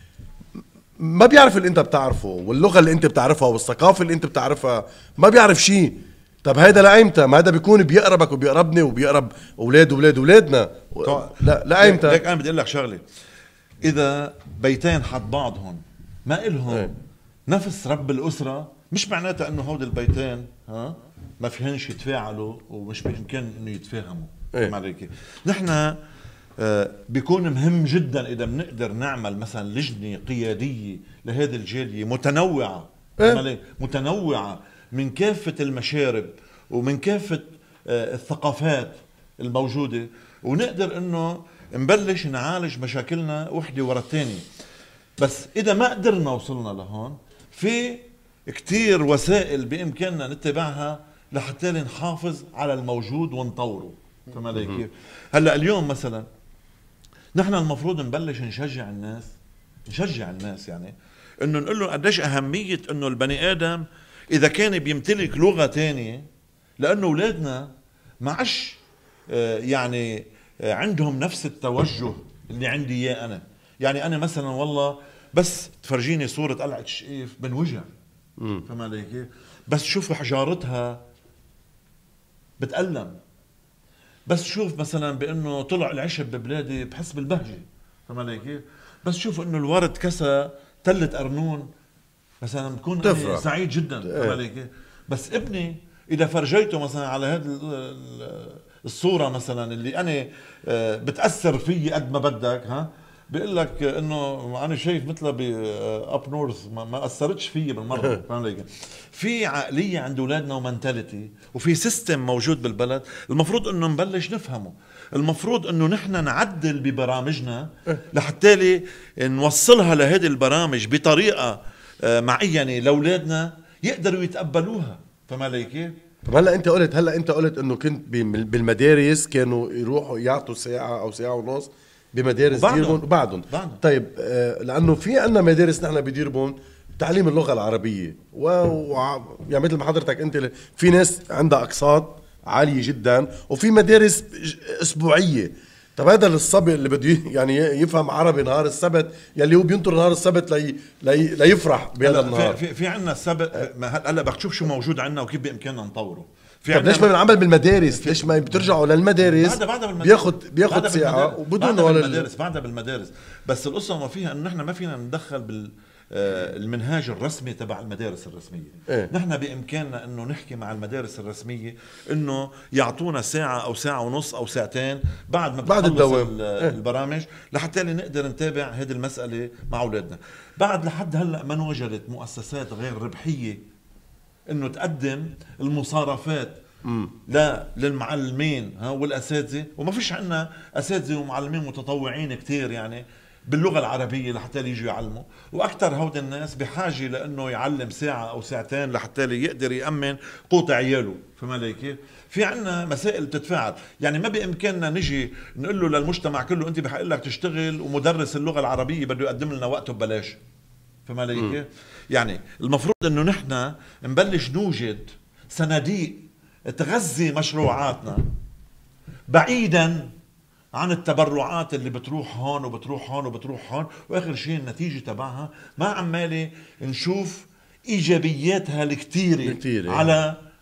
ما بيعرف اللي انت بتعرفه واللغه اللي انت بتعرفها والثقافه اللي انت بتعرفها، ما بيعرف شيء. طب هيدا لايمتى؟ ما هذا بيكون بيقربك وبيقربني وبيقرب اولاد اولاد اولادنا. لا لايمتى؟ ليك انا بدي اقول لك شغله، اذا بيتين حد بعضهم ما إلهم ايه؟ نفس رب الاسره، مش معناتها انه هود البيتين ها ما فيهنش يتفاعلوا ومش بامكان انه يتفاهموا. ايه؟ عليك نحن آه بيكون مهم جدا اذا بنقدر نعمل مثلا لجنه قياديه لهذه الجاليه متنوعه. ايه؟ متنوعه من كافه المشارب ومن كافه آه الثقافات الموجوده، ونقدر انه نبلش نعالج مشاكلنا وحده ورا الثانيه. بس اذا ما قدرنا وصلنا لهون، في كتير وسائل بامكاننا نتبعها لحتى نحافظ على الموجود ونطوره. فما علي كيف؟ هلا اليوم مثلا نحن المفروض نبلش نشجع الناس، نشجع الناس يعني انه نقول له قديش اهميه انه البني ادم اذا كان بيمتلك لغه ثانيه، لانه اولادنا ما عادش آه يعني آه عندهم نفس التوجه اللي عندي اياه انا. يعني انا مثلا والله بس تفرجيني صوره قلعه الشقيف بنوجع، فما علي كيف؟ بس شوف حجارتها بتألم، بس شوف مثلا بانه طلع العشب ببلادي بحس بالبهجه، فما علي كيف؟ بس شوف انه الورد كسى تلة قرنون مثلا بكون أنا سعيد جدا، فما علي كيف؟ بس ابني اذا فرجيته مثلا على هذه الصوره مثلا اللي انا بتاثر فيي قد ما بدك، ها بيقول لك انه انا شايف مثلها باب نورث ما اثرتش فيي بالمره. فاهم؟ في عقليه عند اولادنا ومنتاليتي وفي سيستم موجود بالبلد المفروض انه نبلش نفهمه. المفروض انه نحن نعدل ببرامجنا لحتى نوصلها لهذه البرامج بطريقه معينه لاولادنا يقدروا يتقبلوها. فما علي كيف؟ طب هلا انت قلت هلا انت قلت انه كنت بالمدارس كانوا يروحوا يعطوا ساعه او ساعه ونص بمدارس ديربون وبعدهم. طيب آه لانه في عندنا مدارس نحن بديربون تعليم اللغه العربيه و... و... يعني مثل ما حضرتك انت في ناس عندها اقساط عاليه جدا وفي مدارس اسبوعيه. طب هذا الصبي اللي بده يعني يفهم عربي نهار السبت يلي هو بينطر نهار السبت لي... لي... ليفرح بهذا النهار. في في عندنا السبت هلا بدك تشوف شو موجود عندنا وكيف بامكاننا نطوره. طب ليش ما بنعمل بالمدارس؟ ليش ما بترجعوا للمدارس؟ بعدها بعدها بالمدارس بياخد بياخد ساعه وبدون ولا بالمدارس. بعدها بالمدارس. بس القصه ما فيها انه نحن ما فينا ندخل بال المنهاج الرسمي تبع المدارس الرسمية. إيه؟ نحن بإمكاننا أنه نحكي مع المدارس الرسمية أنه يعطونا ساعة أو ساعة ونص أو ساعتين بعد ما بعد الدوام إيه؟ البرامج لحتى نقدر نتابع هذه المسألة مع أولادنا. بعد لحد هلأ ما انوجدت مؤسسات غير ربحية أنه تقدم المصارفات لا للمعلمين ها والأساتذة، وما فيش عنا أساتذة ومعلمين متطوعين كتير يعني باللغة العربية لحتى يجوا يعلموا، وأكثر هود الناس بحاجة لأنه يعلم ساعة أو ساعتين لحتى يقدر يأمن قوت عياله. فما علي كيف؟ في عنا مسائل تتفاعل، يعني ما بإمكاننا نجي نقول له للمجتمع كله أنت بحق لك تشتغل ومدرس اللغة العربية بده يقدم لنا وقته ببلاش. فما علي كيف؟ يعني المفروض أنه نحن نبلش نوجد صناديق تغذي مشروعاتنا بعيدا عن التبرعات اللي بتروح هون وبتروح هون وبتروح هون، واخر شيء النتيجه تبعها ما عمالي نشوف ايجابياتها الكثيره على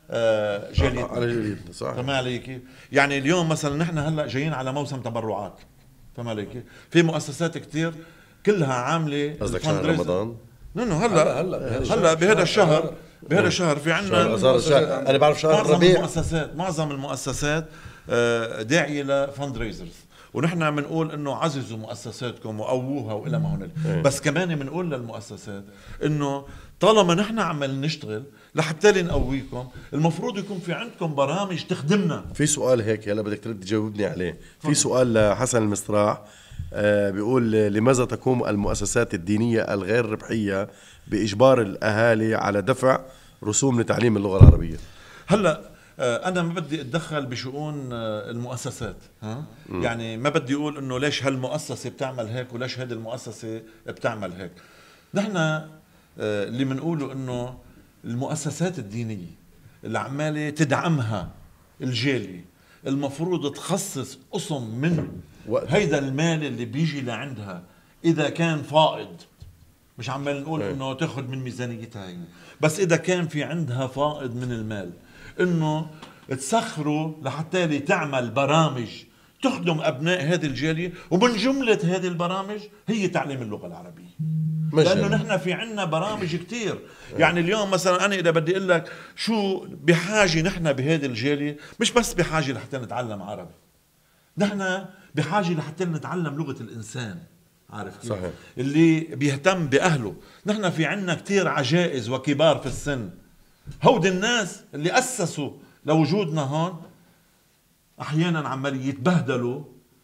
آه جاليتنا. على جاليتنا صح. فما علي كيف؟ يعني اليوم مثلا نحن هلا جايين على موسم تبرعات، فما علي كيف؟ في مؤسسات كتير كلها عامله قصدك شهر رمضان؟ لانه هلا هلا هلا بهذا الشهر بهذا الشهر في عندنا انا بعرف شهر معظم الربيع المؤسسات معظم المؤسسات داعيه لفند ريزرز، ونحن بنقول انه عززوا مؤسساتكم وقووها والى ما هنالك، بس كمان بنقول للمؤسسات انه طالما نحن عمال نشتغل لحتى نقويكم المفروض يكون في عندكم برامج تخدمنا. في سؤال هيك هلا بدك ترد تجاوبني عليه. في سؤال لحسن المصراح آه بيقول لماذا تقوم المؤسسات الدينية الغير ربحية بإجبار الأهالي على دفع رسوم لتعليم اللغة العربية؟ هلا أنا ما بدي أتدخل بشؤون المؤسسات، ها؟ يعني ما بدي أقول إنه ليش هالمؤسسة بتعمل هيك وليش هذه المؤسسة بتعمل هيك. نحن اللي بنقوله إنه المؤسسات الدينية اللي عمالة تدعمها الجالية المفروض تخصص قسم من هيدا المال اللي بيجي لعندها إذا كان فائض، مش عمال نقول إنه تاخد من ميزانيتها هي، بس إذا كان في عندها فائض من المال انه تسخروا لحتى تعمل برامج تخدم ابناء هذه الجاليه، ومن جمله هذه البرامج هي تعليم اللغه العربيه. لانه نحن في عندنا برامج كتير، يعني اليوم مثلا انا اذا بدي اقول لك شو بحاجه نحن بهذه الجاليه، مش بس بحاجه لحتى نتعلم عربي، نحن بحاجه لحتى نتعلم لغه الانسان، عارف كيف؟ صحيح. اللي بيهتم باهله. نحن في عندنا كتير عجائز وكبار في السن، هود الناس اللي أسسوا لوجودنا هون أحيانا عمال يتبهدلوا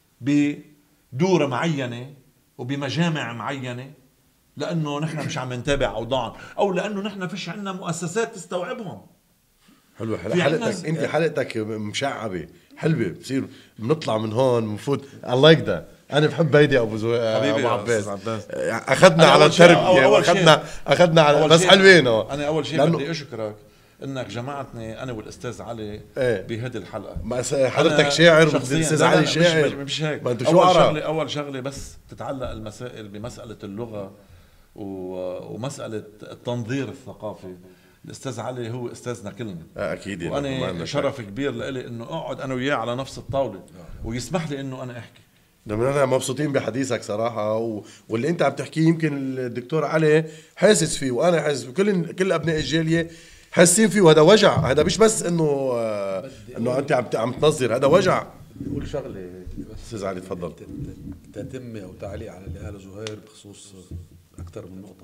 بدورة معينة وبمجامع معينة لأنه نحن مش عم نتابع أوضاعهم، أو لأنه نحن فيش عندنا مؤسسات تستوعبهم. حلوة حلقتك أنت، حلقتك مشعبة حلوة، بصير بنطلع من هون بنفوت. الله يقدر أنا بحب هيدي أبو زو... أبو عباس. أخذنا على التربية وأخذنا أخذنا على بس حلوين. أنا أول شيء لأنه... بدي أشكرك إنك جمعتني أنا والأستاذ علي ايه؟ بهذه الحلقة. ما حضرتك شاعر والأستاذ علي شاعر، مش, مش هيك. ما أنتوا أول شعراء. شغلة أول شغلة بس تتعلق المسائل بمسألة اللغة و... ومسألة التنظير الثقافي. الأستاذ علي هو أستاذنا كلنا أكيد، وأنا شرف كبير لإلي إنه أقعد أنا وياه على نفس الطاولة ويسمح لي إنه أنا أحكي. نحن مبسوطين بحديثك صراحة، و... واللي أنت عم تحكيه يمكن الدكتور علي حاسس فيه وأنا حاسس فيه، كل كل أبناء الجالية حاسين فيه، وهذا وجع. هذا مش بس إنه آه إنه أنت عم عم تنظر، هذا وجع. بقول شغلة أستاذ علي تفضل. تتمة أو تعليق على اللي قاله زهير بخصوص أكثر من نقطة.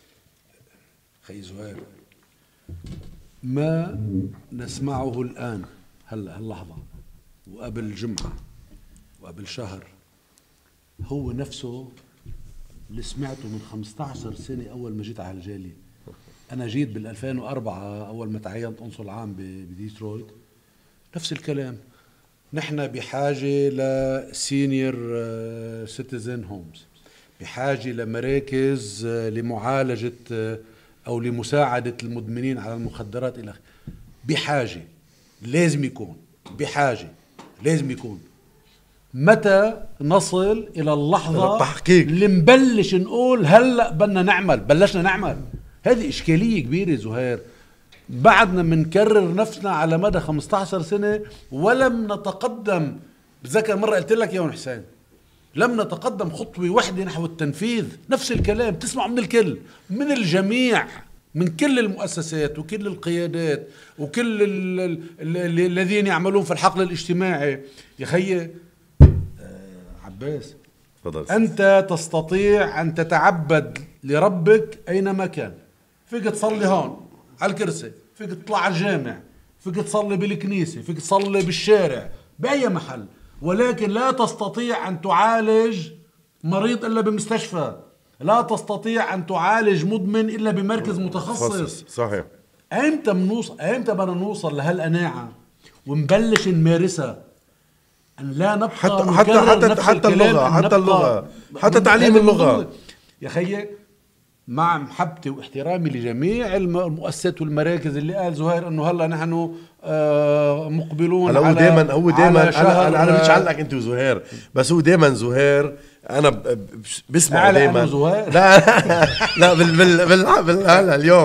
خي زهير، ما نسمعه الآن هلا هاللحظة وقبل جمعة وقبل شهر هو نفسه اللي سمعته من خمسة عشر سنة أول ما جيت على الجالية. أنا جيت بالألفين وأربعة أول ما تعينت قنصل عام بديترويت، نفس الكلام. نحن بحاجة لسينيور سيتيزن هومز، بحاجة لمراكز لمعالجة أو لمساعدة المدمنين على المخدرات إلى بحاجة لازم يكون بحاجة لازم يكون. متى نصل إلى اللحظة التحقيق اللي نبلش نقول هلأ بدنا نعمل؟ بلشنا نعمل. هذه إشكالية كبيرة زهير، بعدنا منكرر نفسنا على مدى خمسة عشر سنة ولم نتقدم. بتذكر مرة قلت لك يا ون حسين لم نتقدم خطوة واحدة نحو التنفيذ. نفس الكلام تسمع من الكل، من الجميع، من كل المؤسسات وكل القيادات وكل الذين يعملون في الحقل الاجتماعي. يا خيي عباس، فضل. أنت تستطيع أن تتعبد لربك أينما كان. فيك تصلي هون على الكرسي، فيك تطلع على الجامع، فيك تصلي بالكنيسة، فيك تصلي بالشارع، بأي محل، ولكن لا تستطيع أن تعالج مريض إلا بمستشفى، لا تستطيع أن تعالج مدمن إلا بمركز متخصص. صحيح. أيمتى بنوصل أيمتى بدنا نوصل لهالقناعة ونبلش نمارسها؟ أن لا نبقى حتى حتى حتى حتى اللغة حتى اللغة حتى تعليم اللغة. يا خيي مع محبتي واحترامي لجميع المؤسسات والمراكز اللي قال زهير انه هلا نحن آه مقبلون على هو دائما هو دائما انا انا, أنا مش علقك انت وزهير، بس هو دائما زهير انا بسمع دائما زهير لا لا بال بال بال هلا اليوم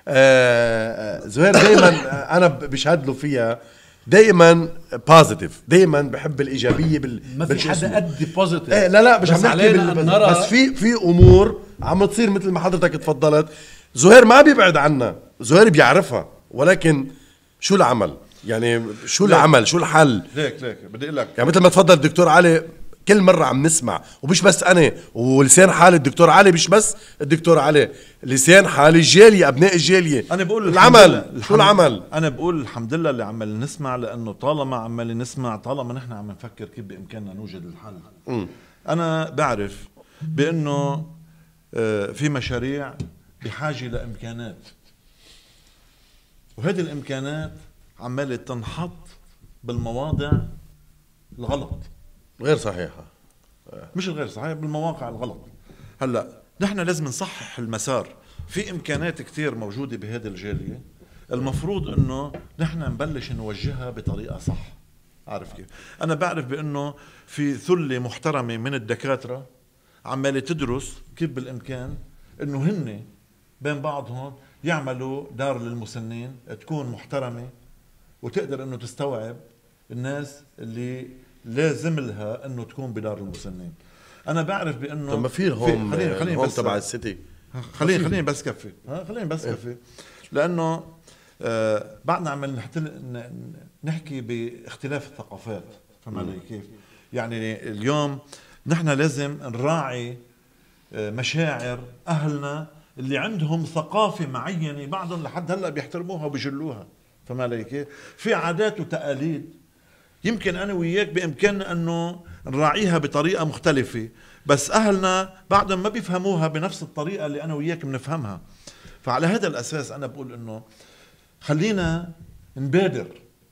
آه زهير دائما انا بشهد له فيها دائما بوزيتيف، دائما بحب الايجابيه بال ما في حدا قد بوزيتيف. ايه لا لا مش عم نحكي بال... بال... بس في في امور عم تصير مثل ما حضرتك تفضلت. زهير ما بيبعد عنا، زهير بيعرفها، ولكن شو العمل؟ يعني شو ليك. العمل شو الحل؟ ليك ليك بدي اقول لك يعني مثل ما تفضل الدكتور علي، كل مرة عم نسمع، ومش بس أنا، ولسان حال الدكتور علي، مش بس الدكتور علي، لسان حال الجالية، أبناء الجالية. أنا بقول العمل شو العمل؟ أنا بقول الحمد لله اللي عمال نسمع، لأنه طالما عمال نسمع، طالما نحن عم نفكر كيف بإمكاننا نوجد الحل. م. أنا بعرف بأنه في مشاريع بحاجة لإمكانات، وهذه الإمكانات عمالة تنحط بالمواضع الغلط، غير صحيحة، مش الغير صحيح، بالمواقع الغلط. هلا نحن لازم نصحح المسار. في امكانات كثير موجوده بهذه الجاليه، المفروض انه نحن نبلش نوجهها بطريقه صح. عارف كيف؟ انا بعرف بانه في ثله محترمه من الدكاتره عماله تدرس كيف بالامكان انه هن بين بعضهم يعملوا دار للمسنين تكون محترمه وتقدر انه تستوعب الناس اللي لازم لها انه تكون بدار المسنين. انا بعرف بانه طب ما في هون خليني خليني بس تبع السيتي، خليني خليني بس كفي ها خليني بس كفي لانه آه بعدنا عم نحتل نحكي باختلاف الثقافات. فهمت علي كيف؟ يعني اليوم نحن لازم نراعي آه مشاعر اهلنا اللي عندهم ثقافه معينه، بعضهم لحد هلا بيحترموها وبيجلوها. فهمت علي كيف؟ في عادات وتقاليد يمكن أنا وياك بإمكاننا أنه نراعيها بطريقة مختلفة، بس أهلنا بعدهم ما بيفهموها بنفس الطريقة اللي أنا وياك بنفهمها. فعلى هذا الأساس أنا بقول أنه خلينا نبادر،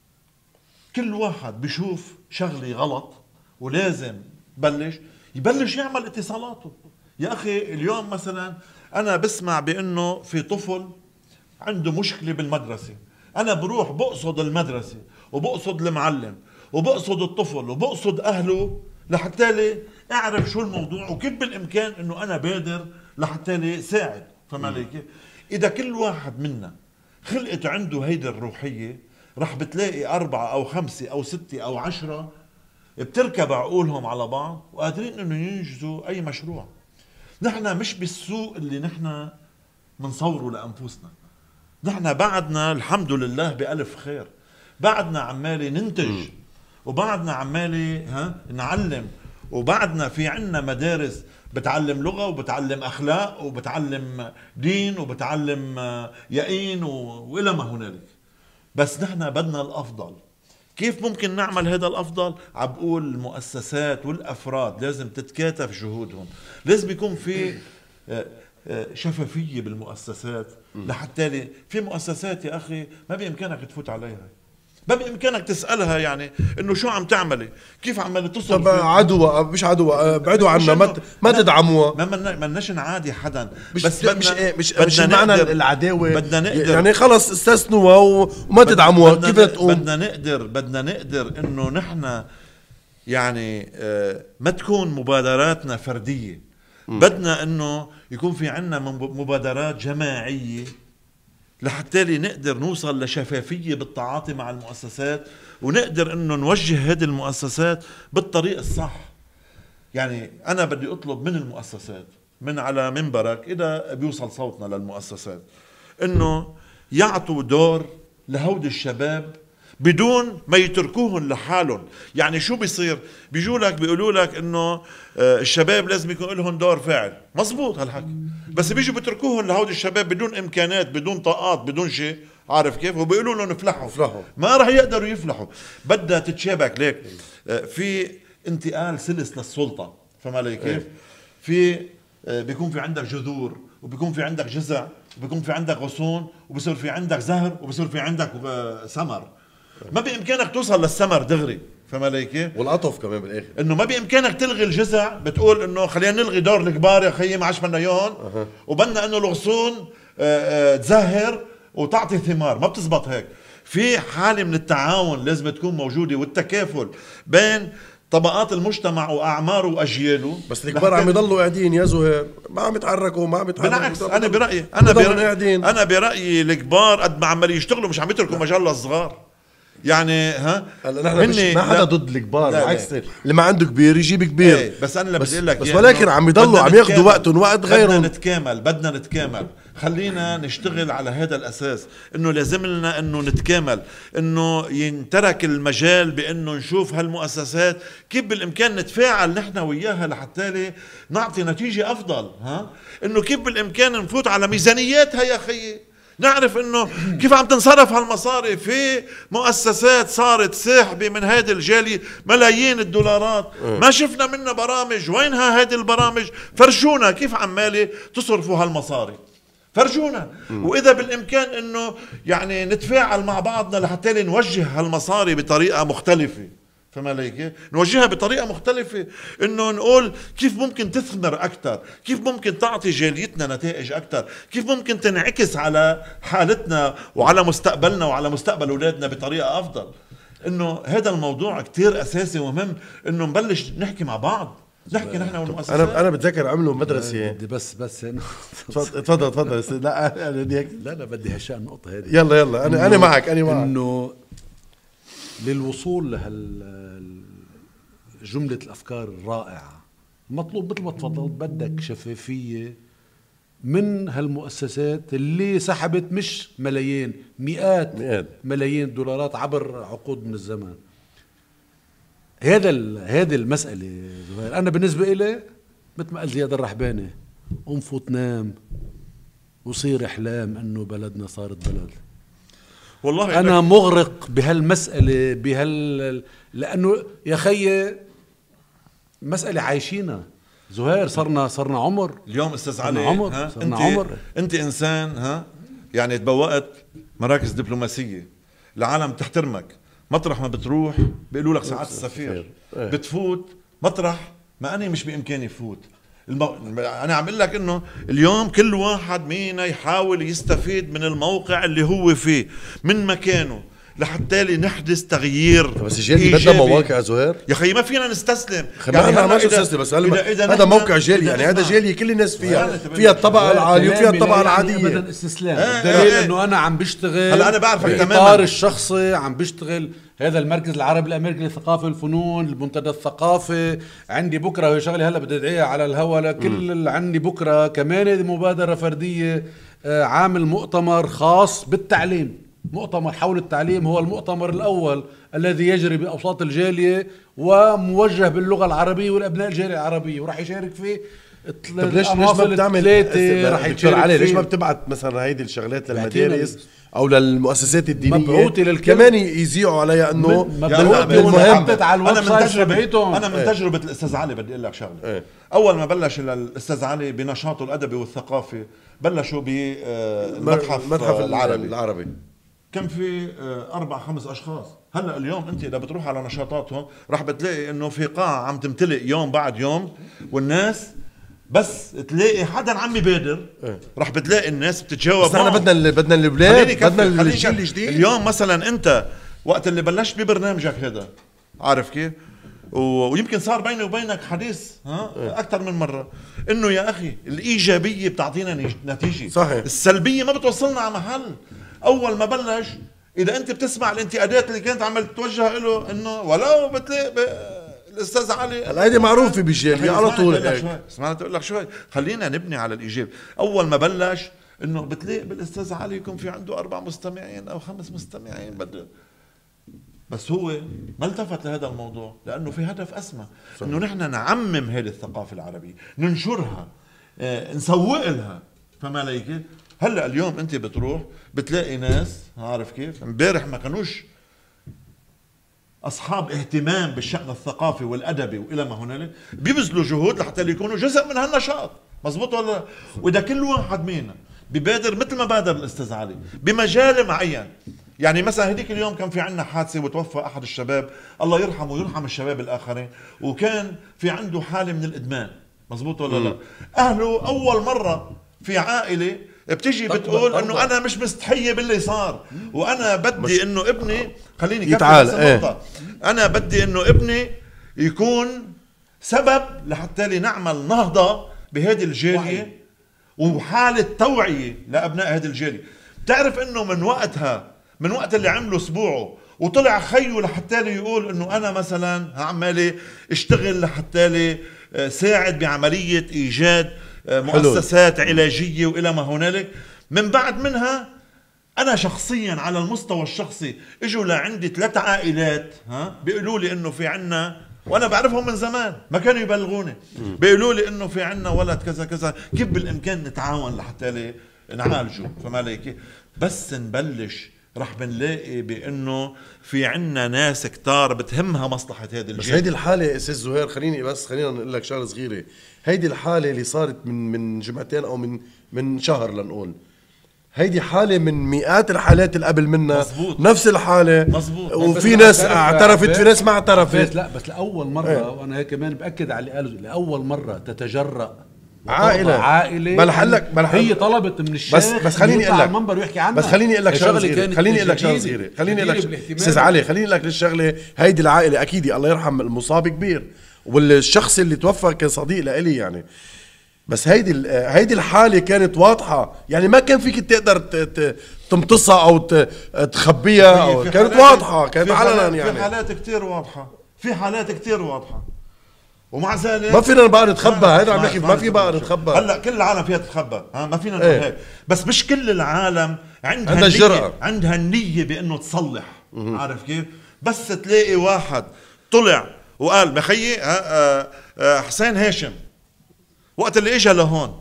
كل واحد بيشوف شغلي غلط ولازم بلش يبلش يعمل اتصالاته. يا أخي اليوم مثلا أنا بسمع بأنه في طفل عنده مشكلة بالمدرسة، أنا بروح بقصد المدرسة وبقصد المعلم وبقصد الطفل وبقصد أهله لحتى لي أعرف شو الموضوع وكيف بالإمكان أنه أنا بادر لحتى لي ساعد. فهمت علي كيف؟ إذا كل واحد منا خلقت عنده هيدا الروحية، رح بتلاقي أربعة أو خمسة أو ستة أو عشرة بتركب عقولهم على بعض وقادرين أنه ينجزوا أي مشروع. نحن مش بالسوق اللي نحن منصوره لأنفسنا، نحن بعدنا الحمد لله بألف خير، بعدنا عمالي ننتج م. وبعدنا عمالي ها نعلم، وبعدنا في عنا مدارس بتعلم لغة وبتعلم أخلاق وبتعلم دين وبتعلم يقين وإلى ما هنالك. بس نحن بدنا الأفضل. كيف ممكن نعمل هذا الأفضل؟ عبقول المؤسسات والأفراد لازم تتكاتف جهودهم، لازم يكون في شفافية بالمؤسسات لحتى لي في مؤسسات يا أخي ما بإمكانك تفوت عليها، ما بإمكانك تسألها يعني إنه شو عم تعملي، كيف عمالة تصل. طب عدوى مش عدوى، ابعدوا عنا، ما ما تدعموها. ما بدناش نعادي حدا، بس مش مش مش, مش معنى العداوة بدنا نقدر يعني خلص استثنوها وما تدعموها. كيف تقوم؟ بدنا نقدر بدنا نقدر إنه نحن يعني آه ما تكون مبادراتنا فردية، م. بدنا إنه يكون في عنا مبادرات جماعية لحتى لي نقدر نوصل لشفافية بالتعاطي مع المؤسسات، ونقدر انه نوجه هذه المؤسسات بالطريق الصح. يعني انا بدي اطلب من المؤسسات من على منبرك اذا بيوصل صوتنا للمؤسسات انه يعطوا دور لهود الشباب بدون ما يتركوهم لحالهم. يعني شو بيصير؟ بيجوا لك بيقولوا لك انه الشباب لازم يكون لهم دور فاعل، مزبوط هالحكي، بس بيجوا بيتركوهم لهود الشباب بدون امكانات بدون طاقات بدون شيء. عارف كيف؟ وبيقولوا لهم افلحوا افلحوا ما راح يقدروا يفلحوا. بدها تتشابك ليك في انتقال سلس للسلطة. فهمت علي كيف؟ في بيكون في عندك جذور وبيكون في عندك جذع وبيكون في عندك غصون وبصير في عندك زهر وبصير في عندك ثمر. ما بإمكانك توصل للثمر دغري. فهمت علي كيف؟ والعطف كمان بالاخر انه ما بإمكانك تلغي الجذع، بتقول انه خلينا نلغي دور الكبار يا خيي ما عادش بدنا اياهم أه. وبدنا انه الغصون آه آه تزهر وتعطي ثمار. ما بتزبط هيك. في حالة من التعاون لازم تكون موجودة والتكافل بين طبقات المجتمع واعماره واجياله. بس الكبار عم يضلوا قاعدين يا زهير، ما عم يتحركوا، ما عم يتحركوا. بالعكس انا برايي انا برايي انا برايي الكبار قد ما عمال يشتغلوا مش عم يتركوا مجال للصغار. يعني ها نحن مش ما حدا ضد الكبار، بالعكس اللي ما عنده كبير يجيب كبير. ايه بس انا اللي بدي اقول لك بس ولكن عم يضلوا عم ياخذوا وقتهم وقت غيرهم. بدنا نتكامل بدنا نتكامل خلينا نشتغل على هذا الاساس، انه لازم لنا انه نتكامل، انه ينترك المجال بانه نشوف هالمؤسسات كيف بالامكان نتفاعل نحن وياها لحتى نعطي نتيجه افضل. ها انه كيف بالامكان نفوت على ميزانياتها يا خيي، نعرف انه كيف عم تنصرف هالمصاري. في مؤسسات صارت ساحبه من هذه الجاليه ملايين الدولارات، ما شفنا منها برامج. وينها هذه البرامج؟ فرجونا كيف عمالي تصرفوا هالمصاري، فرجونا. واذا بالامكان انه يعني نتفاعل مع بعضنا لحتى نوجه هالمصاري بطريقه مختلفه، فما عليك نوجهها بطريقه مختلفه، انه نقول كيف ممكن تثمر اكثر، كيف ممكن تعطي جاليتنا نتائج اكثر، كيف ممكن تنعكس على حالتنا وعلى مستقبلنا وعلى مستقبل اولادنا بطريقه افضل. انه هذا الموضوع كتير اساسي ومهم، انه نبلش نحكي مع بعض، نحكي نحن والمؤسسات. انا انا بتذكر عملوا مدرسه. بدي بس بس تفضل تفضل. لا انا بدي لا لا بدي هالشان النقطه هذه. يلا يلا انا انا معك انا معك انه للوصول لهال جملة الأفكار الرائعة مطلوب مثل ما تفضلت بدك شفافية من هالمؤسسات اللي سحبت مش ملايين، مئات, مئات. ملايين دولارات عبر عقود من الزمان. هذا هذه المسألة زهير أنا بالنسبة إلي مثل ما قال زياد الرحباني، انفط نام وصير إحلام إنه بلدنا صارت بلد. والله أنا مغرق بهالمسألة بهال لأنه يا خي مسألة عايشينها زهير. صرنا صرنا عمر اليوم استاذ علي. عمر ها صرنا انت عمر. انت انسان ها يعني تبوأت مراكز دبلوماسية، العالم تحترمك، مطرح ما بتروح بيقولوا لك سعادة السفير. بتفوت مطرح ما أنا مش بإمكاني فوت. المو... أنا عم أقول لك إنه اليوم كل واحد منا يحاول يستفيد من الموقع اللي هو فيه من مكانه لحتى نحدث تغيير. بس الجالي بدنا مواقع زهير يا خي، ما فينا نستسلم. يعني ما عملش نستسلم، بس إذا إذا هذا موقع جالي، يعني هذا جالي كل الناس فيها، فيها الطبقة العالية وفيها الطبقة العادية. ابدا استسلام. آه دليل آه انه انا عم بشتغل هلا انا بعرفك تماما الاطار الشخصي، عم بشتغل هذا المركز العربي الامريكي للثقافه والفنون، المنتدى الثقافي عندي بكره، وهي شغله هلا بدي ادعيها على الهوا لكل اللي عندي بكره كمان مبادره فرديه، عامل مؤتمر خاص بالتعليم، مؤتمر حول التعليم، هو المؤتمر الأول الذي يجري بأوساط الجالية وموجه باللغة العربية والأبناء الجالية العربية، وراح يشارك فيه طب ليش ليش ما بتعمل راح يشارك عليه؟ ليش ما بتبعت مثلا هيدي الشغلات للمدارس او للمؤسسات الدينية كمان يذيعوا عليها انه المهم؟ انا من تجربة انا من تجربة الاستاذ علي بدي اقول لك شغله. ايه؟ اول ما بلش الاستاذ علي بنشاطه الادبي والثقافي بلشوا بالمتحف العربي العربي كان في أربع خمس أشخاص. هلأ اليوم أنت إذا بتروح على نشاطاتهم راح بتلاقي إنه في قاعة عم تمتلئ يوم بعد يوم، والناس بس تلاقي حدا عم يبادر راح بتلاقي الناس بتتجاوب. بس احنا بدنا بدنا الأولاد، بدنا الجيل الجديد. اليوم مثلا أنت وقت اللي بلشت ببرنامجك هذا عارف كيف، ويمكن صار بيني وبينك حديث ها أكثر من مرة إنه يا أخي الإيجابية بتعطينا نتيجة، صحيح. السلبية ما بتوصلنا على محل. أول ما بلش إذا أنت بتسمع الانتقادات اللي كانت عمل توجه له إنه ولو بتلاقي الأستاذ علي هذه معروفة بالجالية على طول. اسمعني تقول لك شوي، خلينا نبني على الإيجاب. أول ما بلش إنه بتلاقي بالأستاذ علي يكون في عنده أربع مستمعين أو خمس مستمعين بده، بس هو ما التفت لهذا الموضوع لأنه في هدف أسمى، إنه نحن نعمم هذه الثقافة العربية، ننشرها، اه نسوق لها. فما عليك. هلا اليوم انت بتروح بتلاقي ناس عارف كيف، امبارح ما كانوش اصحاب اهتمام بالشأن الثقافي والادبي والى ما هنالك، بيبذلوا جهود لحتى يكونوا جزء من هالنشاط. مزبوط ولا؟ واذا كل واحد منا ببادر مثل ما بادر الاستاذ علي بمجال معين، يعني مثلا هذيك اليوم كان في عندنا حادثه وتوفى احد الشباب، الله يرحمه ويرحم الشباب الاخرين، وكان في عنده حاله من الادمان. مزبوط ولا لا؟ اهله اول مره في عائله بتجي بتقول انه انا مش مستحيه باللي صار، وانا بدي انه ابني، خليني يتعال ايه. انا بدي انه ابني يكون سبب لحتى نعمل نهضة بهذه الجالية وحالة توعية لأبناء هذه الجالية. بتعرف انه من وقتها، من وقت اللي عملوا اسبوعه وطلع خيه لحتى لي يقول انه انا مثلا عمالي اشتغل لحتى لي ساعد بعملية ايجاد مؤسسات حلول. علاجية والى ما هنالك. من بعد منها انا شخصيا على المستوى الشخصي اجوا لعندي ثلاث عائلات ها بيقولوا لي انه في عنا، وانا بعرفهم من زمان ما كانوا يبلغوني، بيقولوا لي انه في عنا ولد كذا كذا، كيف بالامكان نتعاون لحتى لي نعالجه. فما عليك بس نبلش رح بنلاقي بانه في عنا ناس كتار بتهمها مصلحة هذه الجيل. بس هيدي الحالة استاذ زهير، خليني بس خلينا نقول لك شغلة صغيرة. هيدي الحالة اللي صارت من من جمعتين او من من شهر لنقول، هيدي حالة من مئات الحالات اللي قبل منها. مزبوط. نفس الحالة. مزبوط. وفي ناس اعترفت، في ناس ما اعترفت. لا بس لأول مرة ايه. وانا هيك كمان باكد على اللي قاله، لأول مرة تتجرأ عائلة عائلة بلحلك هي طلبت من الشيخ بس بس خليني اقول لك المنبر ويحكي عنها. بس خليني اقول لك شغله صغيره خليني اقول لك شغله صغيره خليني اقول لك استاذ علي خليني اقول لك الشغله. هيدي العائله اكيد الله يرحم المصاب كبير، والشخص اللي توفى كان صديق لإلي يعني. بس هيدي هيدي الحاله كانت واضحه، يعني ما كان فيك تقدر تمتصها او تخبيها أو كانت واضحه، كانت علنا يعني. في حالات كتير واضحه، في حالات كتير واضحه، ومع ذلك ما فينا بقى نتخبى. هذا عم نحكي ما في بقى نتخبى. هلا كل العالم فيها تتخبى، ها ما فينا نقول هيك. بس مش كل العالم عندها عندها الجرأة، عندها النية بانه تصلح. عارف كيف؟ بس تلاقي واحد طلع وقال بخيي حسين هاشم وقت اللي اجى لهون،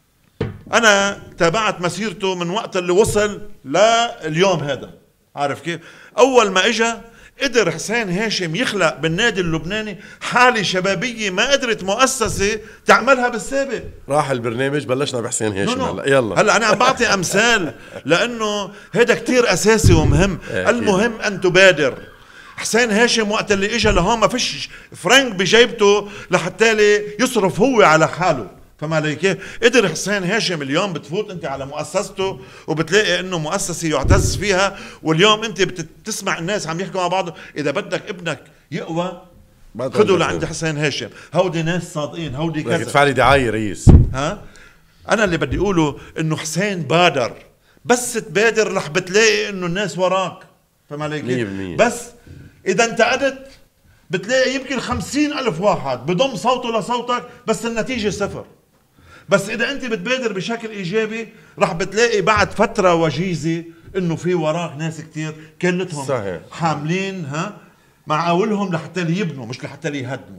انا تابعت مسيرته من وقت اللي وصل لليوم هذا. عارف كيف؟ اول ما اجى قدر حسين هاشم يخلق بالنادي اللبناني حالة شبابية ما قدرت مؤسسة تعملها بالسابق. راح البرنامج بلشنا بحسين هاشم. هلا يلا هلا انا عم بعطي امثال لانه هذا كتير اساسي ومهم. المهم ان تبادر. حسين هاشم وقت اللي اجى لهون ما فيش فرنك بجيبته لحتى لي يصرف هو على حاله. فما علي كيف؟ قدر حسين هاشم اليوم بتفوت انت على مؤسسته وبتلاقي انه مؤسسه يعتز فيها، واليوم انت بتسمع الناس عم يحكوا مع بعض اذا بدك ابنك يقوى خذوا لعند حسين هاشم. هودي ناس صادقين، هودي كذا. تدفع لي دعايه رئيس. ها انا اللي بدي اقوله انه حسين بادر، بس تبادر رح بتلاقي انه الناس وراك. فما علي كيف؟ بس اذا انتقدت بتلاقي يمكن خمسين الف واحد بضم صوته لصوتك بس النتيجه صفر. بس اذا انت بتبادر بشكل ايجابي رح بتلاقي بعد فتره وجيزه انه في وراك ناس كتير كلتهم صحيح. حاملين ها معاولهم لحتى يبنوا مش لحتى يهدموا.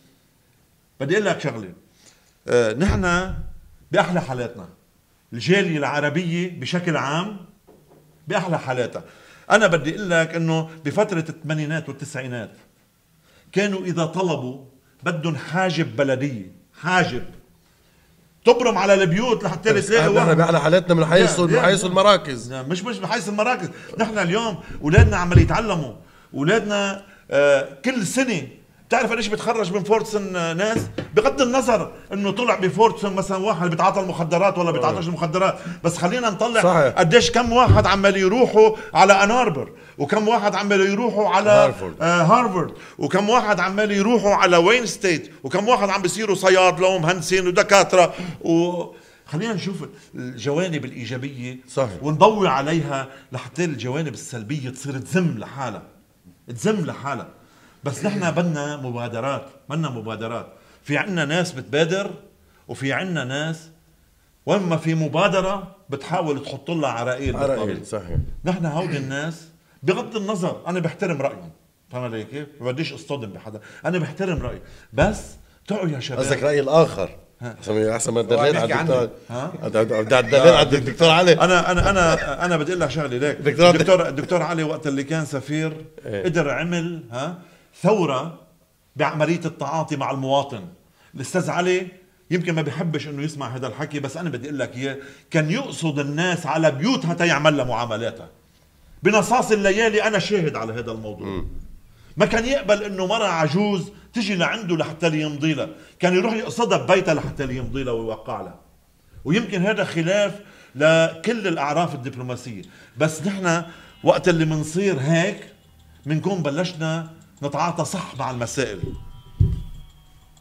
بدي اقول لك شغله، آه نحن باحلى حالاتنا، الجاليه العربيه بشكل عام باحلى حالاتها. انا بدي اقول لك انه بفتره الثمانينات والتسعينات كانوا اذا طلبوا بدهم حاجب بلديه، حاجب تبرم على البيوت لحتى تلاقي واحد. نحن باحلى حالاتنا من حيث من حيث المراكز، مش مش من حيث المراكز. نحن اليوم اولادنا عمال يتعلموا، اولادنا آه كل سنه بتعرف قديش بتخرج من فورتسون ناس، بغض النظر انه طلع بفورتسون مثلا واحد بيتعاطى المخدرات ولا بيتعاطاش المخدرات، بس خلينا نطلع قديش كم واحد عمال يروحوا على اناربر، وكم واحد عمال يروحوا على هارفرد. آه هارفرد، وكم واحد عمال يروحوا على وين ستيت، وكم واحد عم بيصيروا صيادله ومهندسين ودكاتره. وخلينا نشوف الجوانب الايجابيه صحيح. ونضوي عليها لحتى الجوانب السلبيه تصير تزم لحالها، تزم لحالها. بس نحن بدنا مبادرات، بدنا مبادرات. في عنا ناس بتبادر وفي عنا ناس وما في مبادرة بتحاول تحط لها عراقيل بالطريق. صحيح. نحن هودي الناس بغض النظر انا بحترم رأيهم، فاهم علي كيف؟ ما بديش اصطدم بحدا، انا بحترم رأيي، بس تعوا يا شباب. قصدك رأي الآخر احسن ما تدلل على الدكتور. ها؟ تدلل على الدكتور علي. انا انا انا انا بدي اقول لك شغله ليك. الدكتور الدكتور علي وقت اللي كان سفير ايه؟ قدر عمل ها ثورة بعملية التعاطي مع المواطن. الأستاذ علي يمكن ما بيحبش انه يسمع هذا الحكي، بس انا بدي اقول لك اياه، كان يقصد الناس على بيوتها تيعمل لها معاملاتها بنصاص الليالي. انا شاهد على هذا الموضوع. م. ما كان يقبل انه مرة عجوز تجي لعنده لحتى يمضي لها، كان يروح يقصدها ببيتها لحتى يمضي لها ويوقع لها. ويمكن هذا خلاف لكل الاعراف الدبلوماسية، بس نحن وقت اللي منصير هيك بنكون بلشنا نتعاطى صح مع المسائل.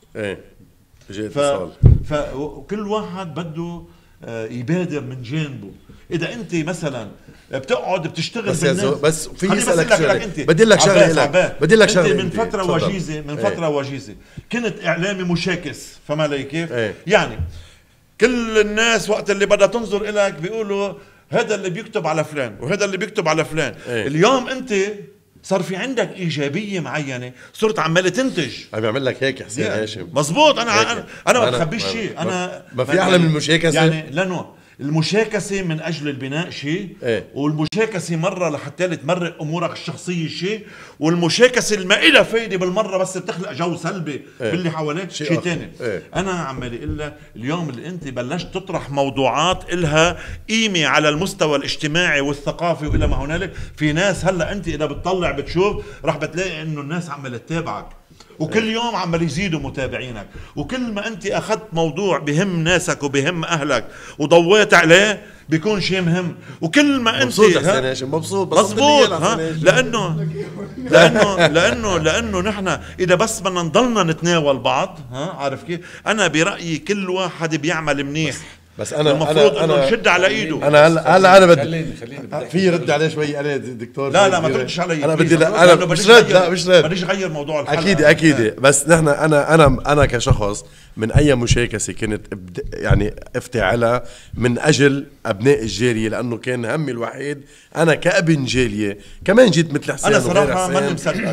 ايه اجى ف... اتصال. فكل واحد بده آه، يبادر من جانبه. اذا انت مثلا بتقعد بتشتغل بس يا زو- بالناس، بس في خليني يسألك بس أقول شغلة. انت بدي لك شغلة عباس، إلك. عباس، بدي لك انت شغلة من انت. فتره تفضل. وجيزه من ايه. فتره وجيزه كنت اعلامي مشاكس، فما علي كيف؟ ايه. يعني كل الناس وقت اللي بدها تنظر إلك بيقولوا هذا اللي بيكتب على فلان وهذا اللي بيكتب على فلان. ايه. اليوم انت صار في عندك ايجابيه معينه، صرت عماله تنتج. عم يعمل لك هيك حسين يعني هاشم. مزبوط. انا هيك. انا انا ما أنا- بخبيش ما- شيء. ما- انا ما في أحلى من المشاكسة؟ يعني لانه المشاكسه من اجل البناء شيء، ايه. والمشاكسه مره لحتى تمرق امورك الشخصيه شيء، والمشاكسه اللي ما لها فايده بالمره بس بتخلق جو سلبي ايه. باللي حواليك شيء شيء آخر. ثاني. ايه. انا عمالي اقول لك اليوم اللي انت بلشت تطرح موضوعات إلها قيمه على المستوى الاجتماعي والثقافي والى ما هنالك، في ناس هلا انت اذا بتطلع بتشوف راح بتلاقي انه الناس عماله تتابعك، وكل يوم عمال يزيدوا متابعينك، وكل ما انت اخذت موضوع بهم ناسك وبهم اهلك وضويت عليه بيكون شيء مهم، وكل ما انت مبسوط ها؟ حسين هاشم مبسوط. بس مظبوط. بالليل ها حسين هاشم. لانه لانه لانه لانه نحن اذا بس بدنا نضلنا نتناول بعض، ها عارف كيف؟ انا برايي كل واحد بيعمل منيح، بس انا المفروض انا انه انا نشد على ايده. انا هلا هلا انا بدي خليني خليني بدي في رد عليه شوي انا دكتور. لا لا ما تردش علي. انا بليز. بدي لا لأنه انا بديش مش رد. غير- لا مش رد. بديش غير موضوع الحلقه. اكيد اكيد. بس نحن انا انا انا كشخص من اي مشاكسه كنت ابد- يعني افتعلها من اجل ابناء الجاليه، لانه كان همي الوحيد انا كابن جاليه كمان جيت مثل حسين. انا وغير صراحه ماني حسين. مصدقك.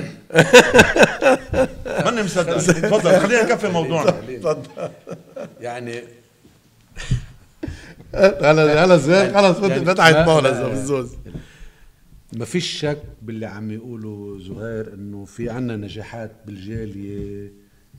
ماني مصدقك. تفضل خلينا نكفي موضوعنا. تفضل. يعني هلا هلا زين خلص يعني فتحت ما- معنا ما- بالزوز. ما فيش شك باللي عم يقولوا زهير انه في عنا نجاحات بالجاليه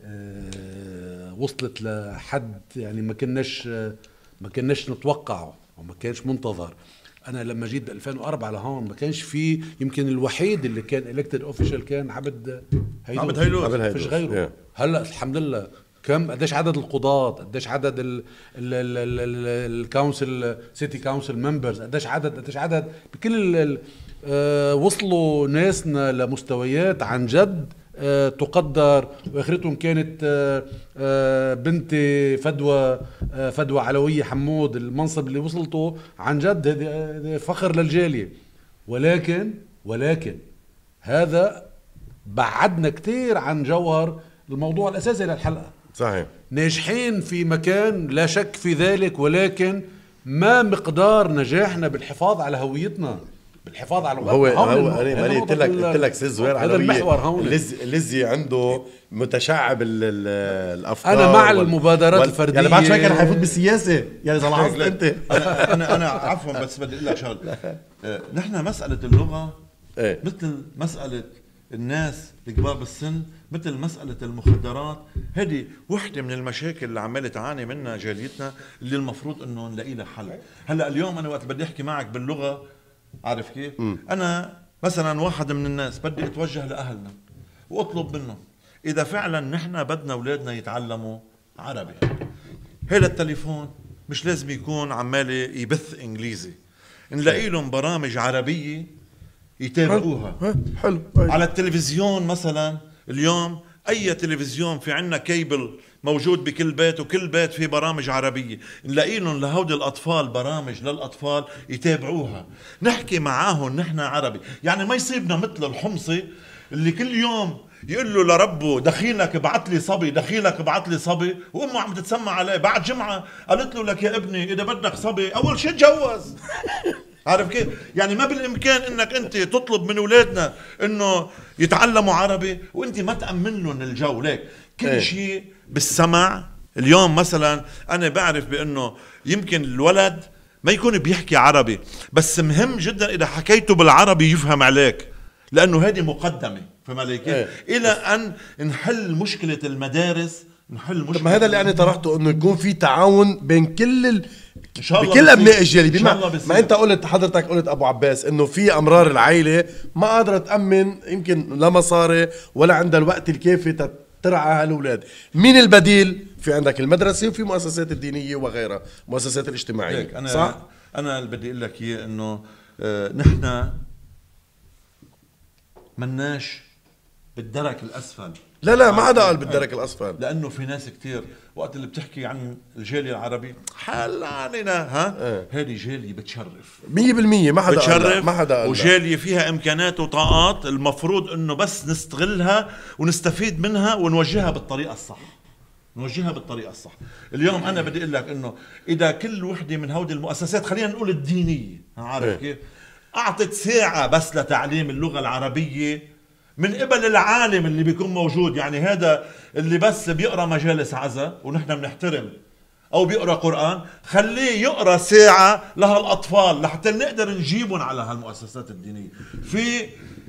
آه وصلت لحد يعني ما كناش ما كناش نتوقعه وما كانش منتظر. انا لما جيت ب ألفين وأربعة لهون ما كانش في، يمكن الوحيد اللي كان الكتد اوفيشال كان عبد هيدوس. عبد هيدوس. عبد ما هيدوس. فيش غيره. Yeah. هلا الحمد لله كم قديش عدد القضاة، قديش عدد ال ال ال ال ال الكونسل سيتي كونسل ممبرز، قديش عدد قديش عدد بكل ال ال آه وصلوا ناسنا لمستويات عن جد آه تقدر، واخرتهم كانت آه آه بنتي فدوى آه فدوى علوية حمود. المنصب اللي وصلته عن جد هذا فخر للجالية، ولكن ولكن هذا بعدنا كتير عن جوهر الموضوع الأساسي للحلقة. صحيح. ناجحين في مكان لا شك في ذلك، ولكن ما مقدار نجاحنا بالحفاظ على هويتنا، بالحفاظ على هو هون هو الم- انا هذا ماني نقطة قلت لك ال- قلت لك سيد زهير هذا علوية. المحور هون. اللزي اللزي عنده متشعب ال- ال- الافكار. أنا مع وال- المبادرات وال- الفردية. يعني بعد شوي كان حيفوت بالسياسه يعني اذا لاحظت انت. انا انا انا عفوا بس بدي اقول لك شغله. آه، نحن مساله اللغه ايه. مثل مساله الناس الكبار بالسن، مثل مساله المخدرات، هذه وحده من المشاكل اللي عماله تعاني منها جاليتنا، اللي المفروض انه نلاقي لها حل. هلا اليوم انا وقت بدي احكي معك باللغه، عارف كيف؟ انا مثلا واحد من الناس بدي اتوجه لاهلنا واطلب منهم اذا فعلا نحن بدنا اولادنا يتعلموا عربي، هذا التليفون مش لازم يكون عمال يبث انجليزي، نلاقي لهم برامج عربيه يتابعوها. ها، حلو. على التلفزيون مثلا اليوم اي تلفزيون في عنا كيبل موجود بكل بيت، وكل بيت فيه برامج عربيه، نلاقي لهم لهودي الاطفال برامج للاطفال يتابعوها، نحكي معاهم نحن عربي. يعني ما يصيبنا مثل الحمصي اللي كل يوم يقول له لربه دخيلك ابعت لي صبي، دخيلك ابعت لي صبي، وامه عم تتسمع عليه. بعد جمعه قالت له لك يا ابني اذا بدك صبي اول شيء تجوز. عارف كيف؟ يعني ما بالامكان انك انت تطلب من اولادنا انه يتعلموا عربي وانت ما تامن لهم الجو. ليك كل ايه. شيء بالسمع. اليوم مثلا انا بعرف بانه يمكن الولد ما يكون بيحكي عربي، بس مهم جدا اذا حكيته بالعربي يفهم عليك، لانه هذه مقدمه. فما عليك؟ ايه. الى ان نحل مشكله المدارس، نحل مشكله. طب ما هذا اللي انا طرحته، انه يكون في تعاون بين كل ال... إن شاء الله بكل بصير. ابناء الجاليه. إن شاء بما الله بصير. ما انت قلت حضرتك قلت ابو عباس انه في امرار العائله ما قادره تامن يمكن لا مصاري ولا عندها الوقت الكافي ترعى هالاولاد. مين البديل؟ في عندك المدرسه وفي مؤسسات الدينيه وغيرها، مؤسسات الاجتماعيه. أنا صح؟ انا اللي بدي اقول لك اياه انه آه نحن مناش بالدرك الاسفل لا لا ما حدا قال بالدرك الاسفل. لانه في ناس كتير وقت اللي بتحكي عن الجاليه العربي حال علينا ها اه. هذه جاليه بتشرف مية بالمية ما حدا قال لا. بتشرف ما حدا قال وجاليه فيها امكانات وطاقات المفروض انه بس نستغلها ونستفيد منها ونوجهها بالطريقه الصح نوجهها بالطريقه الصح. اليوم انا بدي اقول لك انه اذا كل وحده من هودي المؤسسات خلينا نقول الدينيه عارف اه. كيف اعطت ساعه بس لتعليم اللغه العربيه من قبل العالم اللي بيكون موجود، يعني هذا اللي بس بيقرا مجالس عزا ونحن بنحترم او بيقرا قران، خليه يقرا ساعه لهالاطفال لحتى نقدر نجيبهم على هالمؤسسات الدينيه. في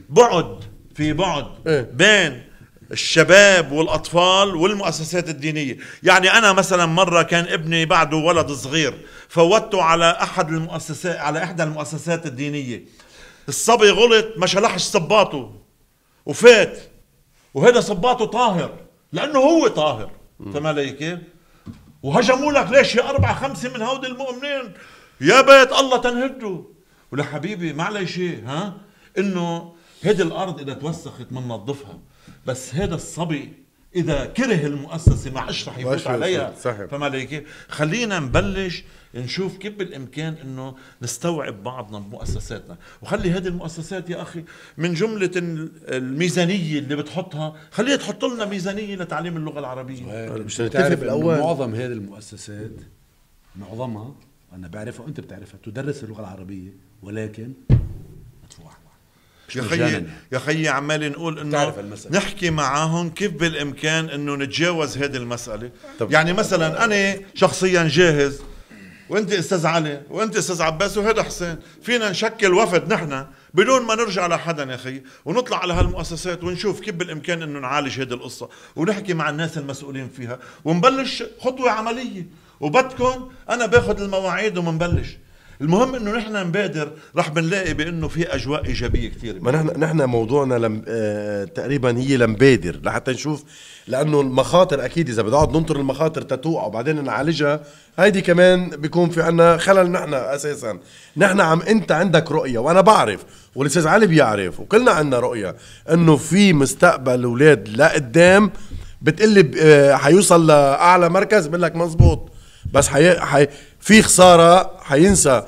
بعد في بعد إيه؟ بين الشباب والاطفال والمؤسسات الدينيه. يعني انا مثلا مره كان ابني بعده ولد صغير فوتته على احد المؤسسات على احدى المؤسسات الدينيه، الصبي غلط ما شلحش صباطه وفات، وهذا صباته طاهر لانه هو طاهر. فما علي كيف؟ وهجموا لك ليش يا أربعة خمسة من هود المؤمنين يا بيت الله تنهدوا. ولا حبيبي ما علي شيء ها انه هيدي الارض اذا توسخت بننظفها، بس هذا الصبي اذا كره المؤسسه ما عادش رح يفوت عليها. فما علي كيف؟ خلينا نبلش نشوف كيف بالامكان انه نستوعب بعضنا بمؤسساتنا، وخلي هذه المؤسسات يا اخي من جمله الميزانيه اللي بتحطها خليها تحط لنا ميزانيه لتعليم اللغه العربيه. مش نتفق بالاول معظم هذه المؤسسات معظمها انا بعرفها وانت بتعرفها تدرس اللغه العربيه ولكن مدفوعه. يا خيي يا خيي عمالي نقول انه نحكي معاهم كيف بالامكان انه نتجاوز هذه المساله. طب. يعني مثلا انا شخصيا جاهز وانت استاذ علي وانت استاذ عباس وهذا حسين، فينا نشكل وفد نحن بدون ما نرجع لحدا يا اخي ونطلع على هالمؤسسات ونشوف كيف بالامكان انه نعالج هذه القصه ونحكي مع الناس المسؤولين فيها ونبلش خطوه عمليه. وبدكم انا باخذ المواعيد ومنبلش. المهم انه نحن نبادر رح بنلاقي بانه في اجواء ايجابيه كثير. ما نحن نحن موضوعنا لم آه تقريبا هي لنبادر لحتى نشوف، لانه المخاطر اكيد اذا بنقعد ننطر المخاطر تتوقع وبعدين نعالجها هيدي كمان بيكون في عنا خلل. نحن اساسا نحن عم انت عندك رؤيه وانا بعرف والاستاذ علي بيعرف وكلنا عندنا رؤيه انه في مستقبل الاولاد لقدام. بتقلي آه حيوصل لاعلى مركز بقول لك مزبوط، بس حي... حي... في خساره حينسى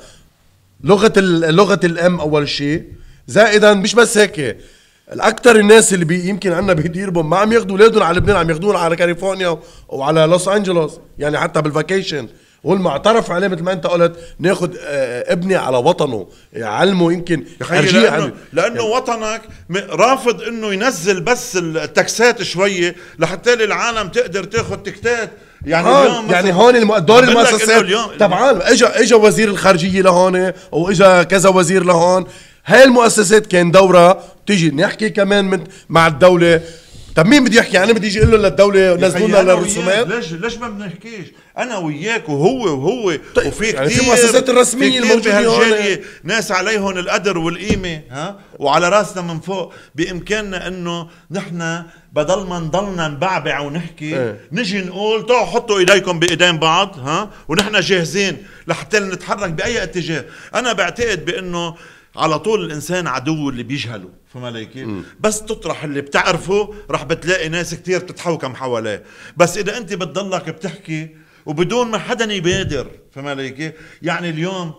لغه ال... لغه الام اول شيء. زائدا مش بس هيك، الاكثر الناس اللي بي يمكن عنا بيديربهم ما عم ياخذوا اولادهم على لبنان، عم ياخذوهم على كاليفورنيا وعلى لوس انجلوس، يعني حتى بالفاكيشن. والمعترف عليه مثل ما انت قلت ناخذ آه ابني على وطنه يعلمه يمكن لانه, لأنه, لأنه يعني وطنك رافض انه ينزل بس التكسات شويه لحتى العالم تقدر تاخذ تكتات. يعني اليوم يعني هون دور المؤسسات طبعا اجى اجى وزير الخارجيه لهون واجى كذا وزير لهون. هاي المؤسسات كان دورها تيجي نحكي كمان من مع الدوله. طب مين بده يحكي؟ يعني بدي يجي يقول له للدوله نزلونا للرسومات؟ ليش ليش ما بنحكيش؟ انا وياك وهو وهو طيب وفي يعني كثير في مؤسسات الرسميه الموجودين هون ناس عليهم القدر والقيمه ها وعلى راسنا من فوق. بامكاننا انه نحن بدل ما نضلنا نبعبع ونحكي ايه؟ نجي نقول تعالوا حطوا ايديكم بايدين بعض ها ونحن جاهزين لحتى نتحرك باي اتجاه. انا بعتقد بانه على طول الانسان عدو اللي بيجهله. فما عليك؟ بس تطرح اللي بتعرفه رح بتلاقي ناس كتير بتتحوكم حواليه. بس اذا انت بتضلك بتحكي وبدون ما حدا يبادر، فما عليك؟ يعني اليوم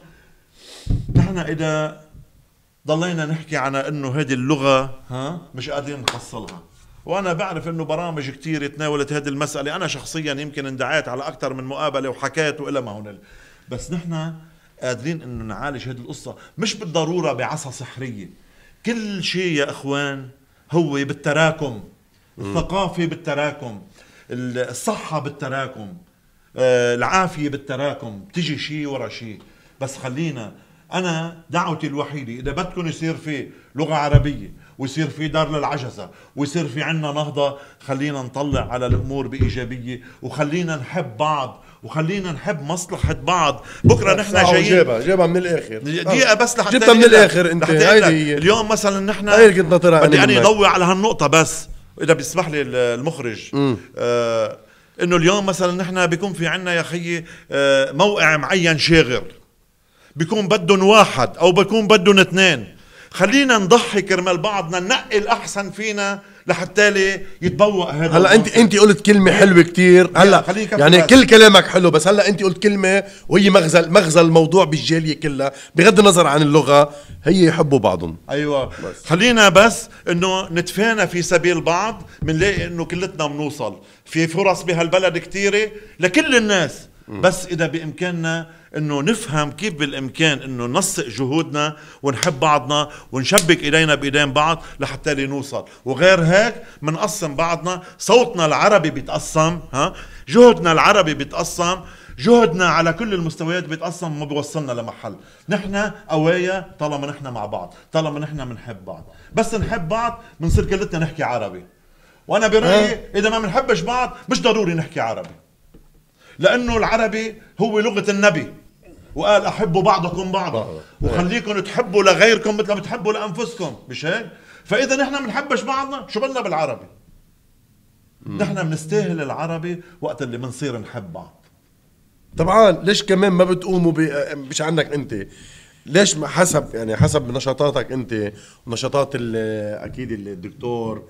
نحن اذا ضلينا نحكي عن انه هذه اللغه ها مش قادرين نحصلها، وانا بعرف انه برامج كتير تناولت هذه المساله. انا شخصيا يمكن اندعيت على اكثر من مقابله وحكيت والى ما هنالك، بس نحن قادرين انه نعالج هذه القصه مش بالضروره بعصا سحريه. كل شيء يا اخوان هو بالتراكم. الثقافه بالتراكم، الصحه بالتراكم، آه العافيه بالتراكم، بتجي شيء ورا شيء. بس خلينا، انا دعوتي الوحيده اذا بدكم يصير في لغه عربيه ويصير في دار للعجزه ويصير في عنا نهضه، خلينا نطلع على الامور بايجابيه وخلينا نحب بعض وخلينا نحب مصلحة بعض. بكرة نحن جايين جيبها جيبها من الآخر دقيقة بس لحتى جبتها من الآخر. انت هيدي اليوم مثلا نحن بدي أنا يضوي على هالنقطة بس إذا بيسمح لي المخرج. آه إنه اليوم مثلا نحن بيكون في عنا يا خيي آه موقع معين شاغر، بيكون بدهم واحد أو بيكون بدهم اثنين. خلينا نضحي كرمال بعضنا، ننقي الأحسن فينا لحتى لي يتبوأ هذا. هلا انت انت قلت كلمه حلوه كتير. هلا يعني كل كلامك حلو، بس هلا انت قلت كلمه وهي مغزى مغزى الموضوع بالجاليه كلها بغض النظر عن اللغه، هي يحبوا بعضهم. ايوه بس. خلينا بس انه نتفانى في سبيل بعض، بنلاقي انه كلتنا بنوصل. في فرص بهالبلد كتيره لكل الناس، بس اذا بامكاننا انه نفهم كيف بالامكان انه ننسق جهودنا ونحب بعضنا ونشبك ايدينا بايدين بعض لحتى نوصل. وغير هيك منقسم بعضنا، صوتنا العربي بيتقسم، ها جهدنا العربي بيتقسم، جهدنا على كل المستويات بيتقسم، ما بيوصلنا لمحل. نحن قوايا طالما نحن مع بعض، طالما نحن بنحب بعض. بس نحب بعض بنصير كلتنا نحكي عربي. وانا برايي اذا ما بنحبش بعض مش ضروري نحكي عربي، لانه العربي هو لغة النبي، وقال احبوا بعضكم بعضا وخليكم تحبوا لغيركم مثل ما بتحبوا لانفسكم، مش هيك؟ فاذا نحن بنحبش بعضنا شو بدنا بالعربي؟ نحن بنستاهل العربي وقت اللي بنصير نحب بعض. طبعا ليش كمان ما بتقوموا مش عندك انت؟ ليش حسب يعني حسب نشاطاتك انت ونشاطات اكيد الدكتور،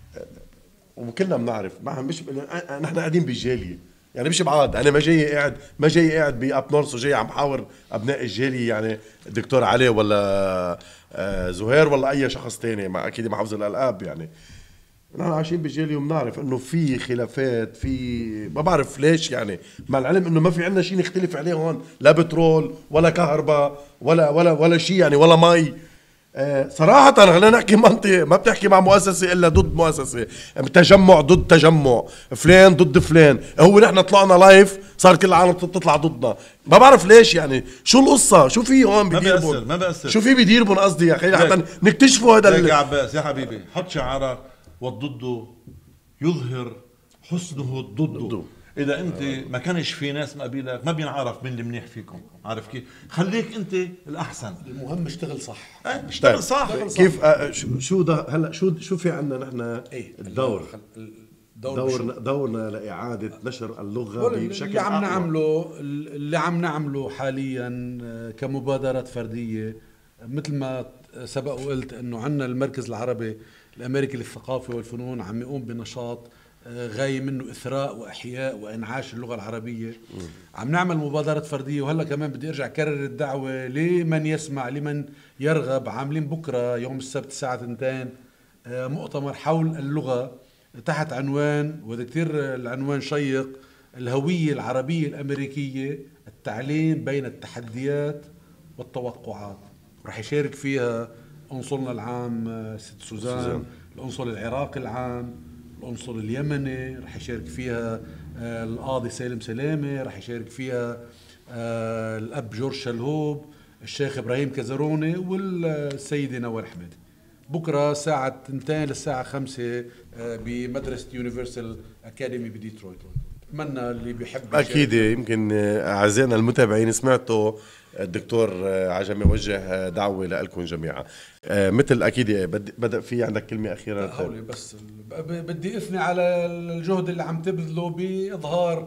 وكلنا بنعرف مش نحن قاعدين بالجاليه يعني مش بعاد. انا ما جاي قاعد ما جاي قاعد باب نورس وجاي عم حاور ابناء الجاليه يعني الدكتور علي ولا زهير ولا اي شخص تاني، مع اكيد مع حفظ الالقاب. يعني نحن عايشين بالجاليه وبنعرف انه في خلافات، في ما بعرف ليش يعني، مع العلم انه ما في عندنا شيء نختلف عليه هون، لا بترول ولا كهرباء ولا ولا ولا شيء يعني، ولا مي. آه صراحة خلينا نحكي منطق، ما بتحكي مع مؤسسة إلا ضد مؤسسة، تجمع ضد تجمع، فلان ضد فلان. هو نحن طلعنا لايف صار كل العالم تطلع ضدنا، ما بعرف ليش يعني، شو القصة؟ شو في هون بديربن؟ ما بأثر شو في بديربن قصدي يا أخي حتى نكتشفوا هذا ال... يا عباس يا حبيبي، حط شعارك والضد يظهر حسنه ضده. إذا أنت ما كانش في ناس مقابلك ما بينعرف مين اللي منيح فيكم، عارف كيف؟ خليك أنت الأحسن، المهم اشتغل صح. اه اشتغل صح. كيف آه شو شو ده هلا شو شو في عندنا نحن ايه الدور دور دورنا دورنا لإعادة نشر اللغة بشكل اللي عم نعمله اللي عم نعمله حاليا كمبادرات فردية، مثل ما سبق وقلت انه عندنا المركز العربي الامريكي للثقافة والفنون عم يقوم بنشاط غاية منه إثراء وإحياء وإنعاش اللغة العربية. م. عم نعمل مبادرات فردية، وهلا كمان بدي أرجع كرر الدعوة لمن يسمع لمن يرغب. عاملين بكرة يوم السبت الساعة اثنتين مؤتمر حول اللغة تحت عنوان، وهذا كتير العنوان شيق، الهوية العربية الأمريكية، التعليم بين التحديات والتوقعات. رح يشارك فيها أنصلنا العام ست سوزان, سوزان. الأنصل العراقي العام، الأنصل اليمني، رح يشارك فيها آه القاضي سالم سلامة، رح يشارك فيها آه الأب جورج شلهوب، الشيخ إبراهيم كزروني، والسيدة نوال حمادي. بكرة ساعة اثنتين للساعة خمسة آه بمدرسة يونيفرسال أكاديمي بديترويت. أتمنى اللي بيحب أكيد. يمكن أعزائنا المتابعين سمعتوا الدكتور عجمي وجه دعوة لكم جميعا، مثل أكيد بدأ في عندك كلمة أخيرة؟ حولي بس بدي أثني على الجهد اللي عم تبذله بإظهار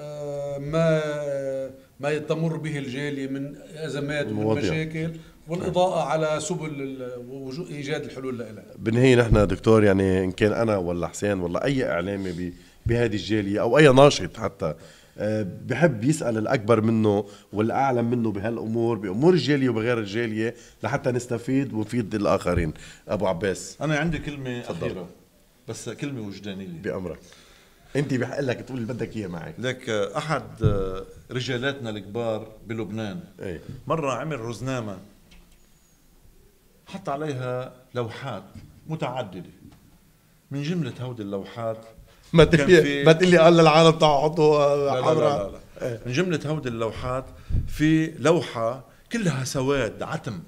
ما ما تمر به الجالية من أزمات ومن مشاكل، والإضاءة على سبل إيجاد الحلول لها. بنهي نحن دكتور يعني إن كان أنا ولا حسين ولا أي إعلامي بهذه الجالية أو أي ناشط حتى بحب يسأل الأكبر منه والأعلم منه بهالأمور، بأمور الجالية وبغير الجالية، لحتى نستفيد ونفيد الآخرين. أبو عباس، أنا عندي كلمة أخيرة بس كلمة وجدانية بأمرك. أنت بحق لك تقول اللي بدك إياه معك. لك أحد رجالاتنا الكبار بلبنان أي. مرة عمل رزنامة حط عليها لوحات متعددة، من جملة هودي اللوحات ما تقلي ما تقلي قال للعالم تعالوا حطوا حمراء. لا لا لا. من جملة هودي اللوحات في لوحة كلها سواد عتم،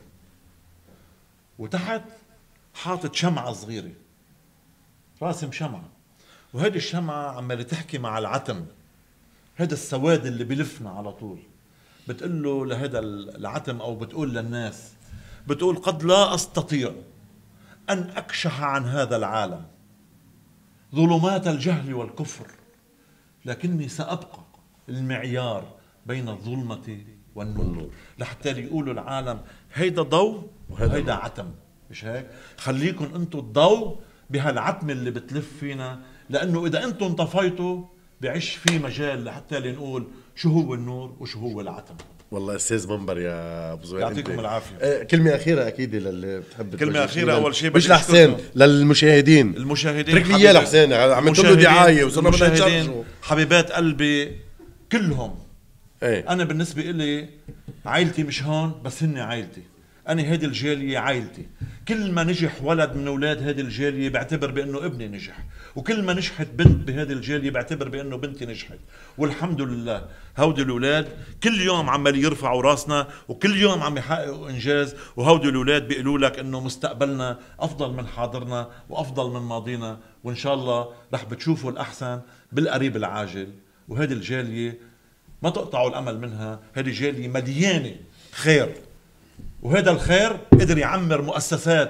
وتحت حاطط شمعة صغيرة، راسم شمعة، وهذه الشمعة عمالة تحكي مع العتم، هذا السواد اللي بلفنا على طول. بتقول له لهذا العتم أو بتقول للناس، بتقول قد لا أستطيع أن أكشح عن هذا العالم ظلمات الجهل والكفر، لكني سأبقى المعيار بين الظلمة والنور، لحتى يقولوا العالم هيدا ضوء وهيدا عتم، مش هيك؟ خليكن انتو الضوء بهالعتمة اللي بتلف فينا، لأنه إذا أنتم انطفيتوا بيعيش في مجال لحتى لنقول شو هو النور وشو هو العتم. والله استاذ منبر يا ابو زهير، يعطيكم العافيه. آه كلمه اخيره اكيد للي بتحب. كلمه اخيره اول شيء مش لحسين، للمشاهدين. المشاهدين ترك لي اياه لحسين، عم له دعايه وصرنا بدنا نشرجه. حبيبات قلبي كلهم، ايه. انا بالنسبه لي عائلتي مش هون بس هن عائلتي، انا هيدي الجاليه عائلتي. كل ما نجح ولد من اولاد هذه الجاليه بعتبر بانه ابني نجح، وكل ما نجحت بنت بهذه الجاليه بعتبر بانه بنتي نجحت. والحمد لله هودي الاولاد كل يوم عمال يرفعوا راسنا، وكل يوم عم يحققوا انجاز، وهودي الاولاد بيقولوا لك انه مستقبلنا افضل من حاضرنا وافضل من ماضينا، وان شاء الله رح بتشوفوا الاحسن بالقريب العاجل. وهذه الجاليه ما تقطعوا الامل منها، هذه جاليه مليانه خير، وهذا الخير قدر يعمر مؤسسات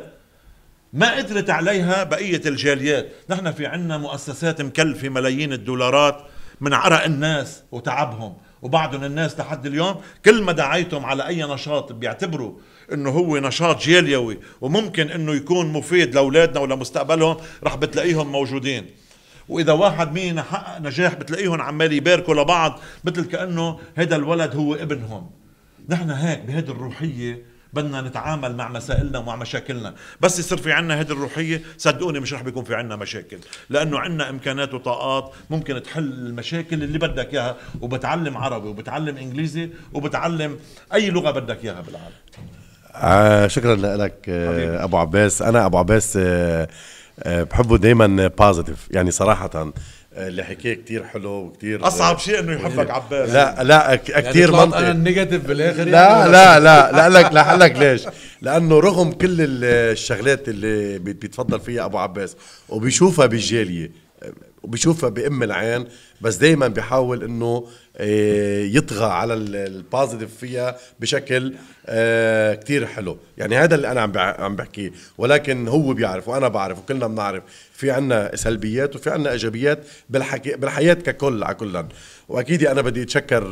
ما قدرت عليها بقية الجاليات. نحن في عنا مؤسسات مكلفة ملايين الدولارات من عرق الناس وتعبهم، وبعضهم الناس لحد اليوم كل ما دعيتهم على أي نشاط بيعتبروا انه هو نشاط جاليوي وممكن انه يكون مفيد لاولادنا ولمستقبلهم، رح بتلاقيهم موجودين. واذا واحد مين حقق نجاح بتلاقيهم عمال يباركوا لبعض مثل كأنه هذا الولد هو ابنهم. نحن هيك بهذه الروحية بدنا نتعامل مع مسائلنا ومع مشاكلنا. بس يصير في عنا هذه الروحية صدقوني مش رح بيكون في عنا مشاكل، لأنه عنا إمكانات وطاقات ممكن تحل المشاكل اللي بدك إياها، وبتعلم عربي وبتعلم إنجليزي وبتعلم أي لغة بدك إياها بالعالم. آه شكرا لك آه أبو عباس. أنا أبو عباس آه آه بحبه دايما بوزيتيف، يعني صراحة اللي حكيه كتير حلو وكتير اصعب شيء انه يحبك عباس. لا لا كتير يعني منطقي. انا النيجاتيف بالاخر لا يعني لا لا لا لك لا لك ليش؟ لانه رغم كل الشغلات اللي بيتفضل فيها ابو عباس وبيشوفها بالجاليه وبيشوفها بأم العين، بس دايما بيحاول انه يطغى على البوزيتيف فيها بشكل كتير حلو. يعني هذا اللي انا عم عم بحكيه، ولكن هو بيعرف وانا بعرف وكلنا بنعرف في عنا سلبيات وفي عنا ايجابيات بالحكي بالحياه ككل على كلن. واكيد انا بدي اتشكر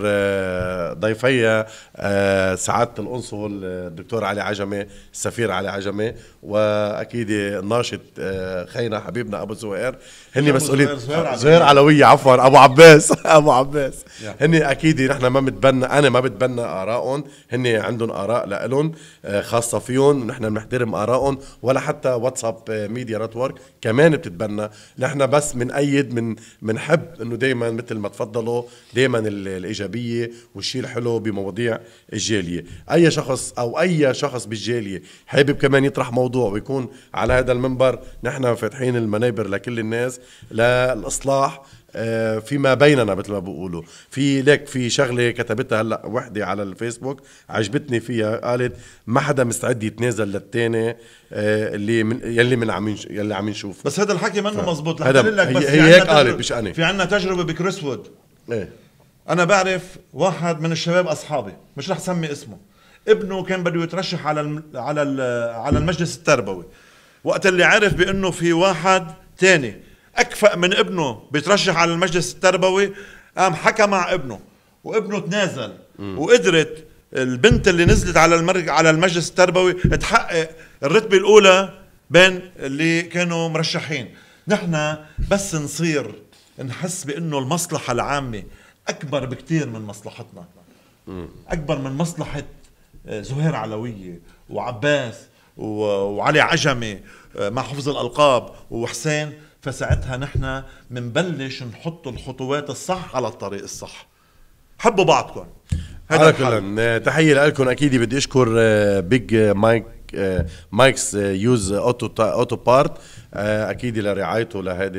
ضيفي سعاده القنصل الدكتور علي عجمي، السفير علي عجمي، واكيد الناشط خينا حبيبنا ابو زهير، هن مسؤولين زهير علويه عفوا ابو عباس ابو عباس هن اكيد نحن ما بنتبنى، انا ما بتبنى ارائهم، هن عندهم اراء لهم خاصه فيهم ونحن بنحترم ارائهم، ولا حتى واتساب ميديا نتورك كمان بتتبنى. نحن بس بنأيد من بنحب انه دائما مثل ما تفضلوا دائما الايجابيه والشيء الحلو بمواضيع الجاليه. اي شخص او اي شخص بالجاليه حابب كمان يطرح موضوع ويكون على هذا المنبر، نحن فاتحين المنابر لكل الناس للاصلاح فيما بيننا مثل ما بيقولوا. في لك في شغله كتبتها هلا وحده على الفيسبوك عجبتني فيها، قالت ما حدا مستعد يتنازل للتاني اللي من يلي من عم يلي عم نشوف. بس هذا الحكي منه مزبوط. هذا لك بس هي, هي هيك قالت مش انا. في عندنا تجربه بكريسوود. ايه انا بعرف واحد من الشباب اصحابي مش رح سمي اسمه، ابنه كان بده يترشح على الم... على ال... على المجلس التربوي. وقت اللي عرف بانه في واحد تاني اكفأ من ابنه بيترشح على المجلس التربوي، قام حكى مع ابنه وابنه تنازل، وقدرت البنت اللي نزلت على المرج على المجلس التربوي تحقق الرتبه الاولى بين اللي كانوا مرشحين. نحن بس نصير نحس بانه المصلحه العامه اكبر بكتير من مصلحتنا، اكبر من مصلحه زهير علويه وعباس وعلي عجمي مع حفظ الالقاب وحسين، فساعتها نحن منبلش نحط الخطوات الصح على الطريق الصح. حبوا بعضكم. هذا كلنا تحيه لكم. اكيد بدي اشكر بيج مايك مايكس يوز اوتو اوتو بارت اكيد لرعايته لهذه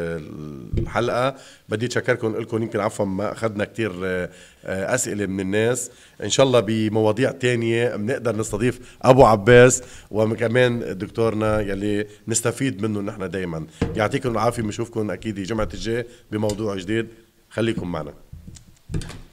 الحلقه. بدي اتشكركم لكم، يمكن عفوا ما اخذنا كتير اسئله من الناس، ان شاء الله بمواضيع تانية بنقدر نستضيف ابو عباس وكمان دكتورنا يلي نستفيد منه نحن دائما. يعطيكم العافيه، بنشوفكم اكيد جمعه الجاي بموضوع جديد، خليكم معنا.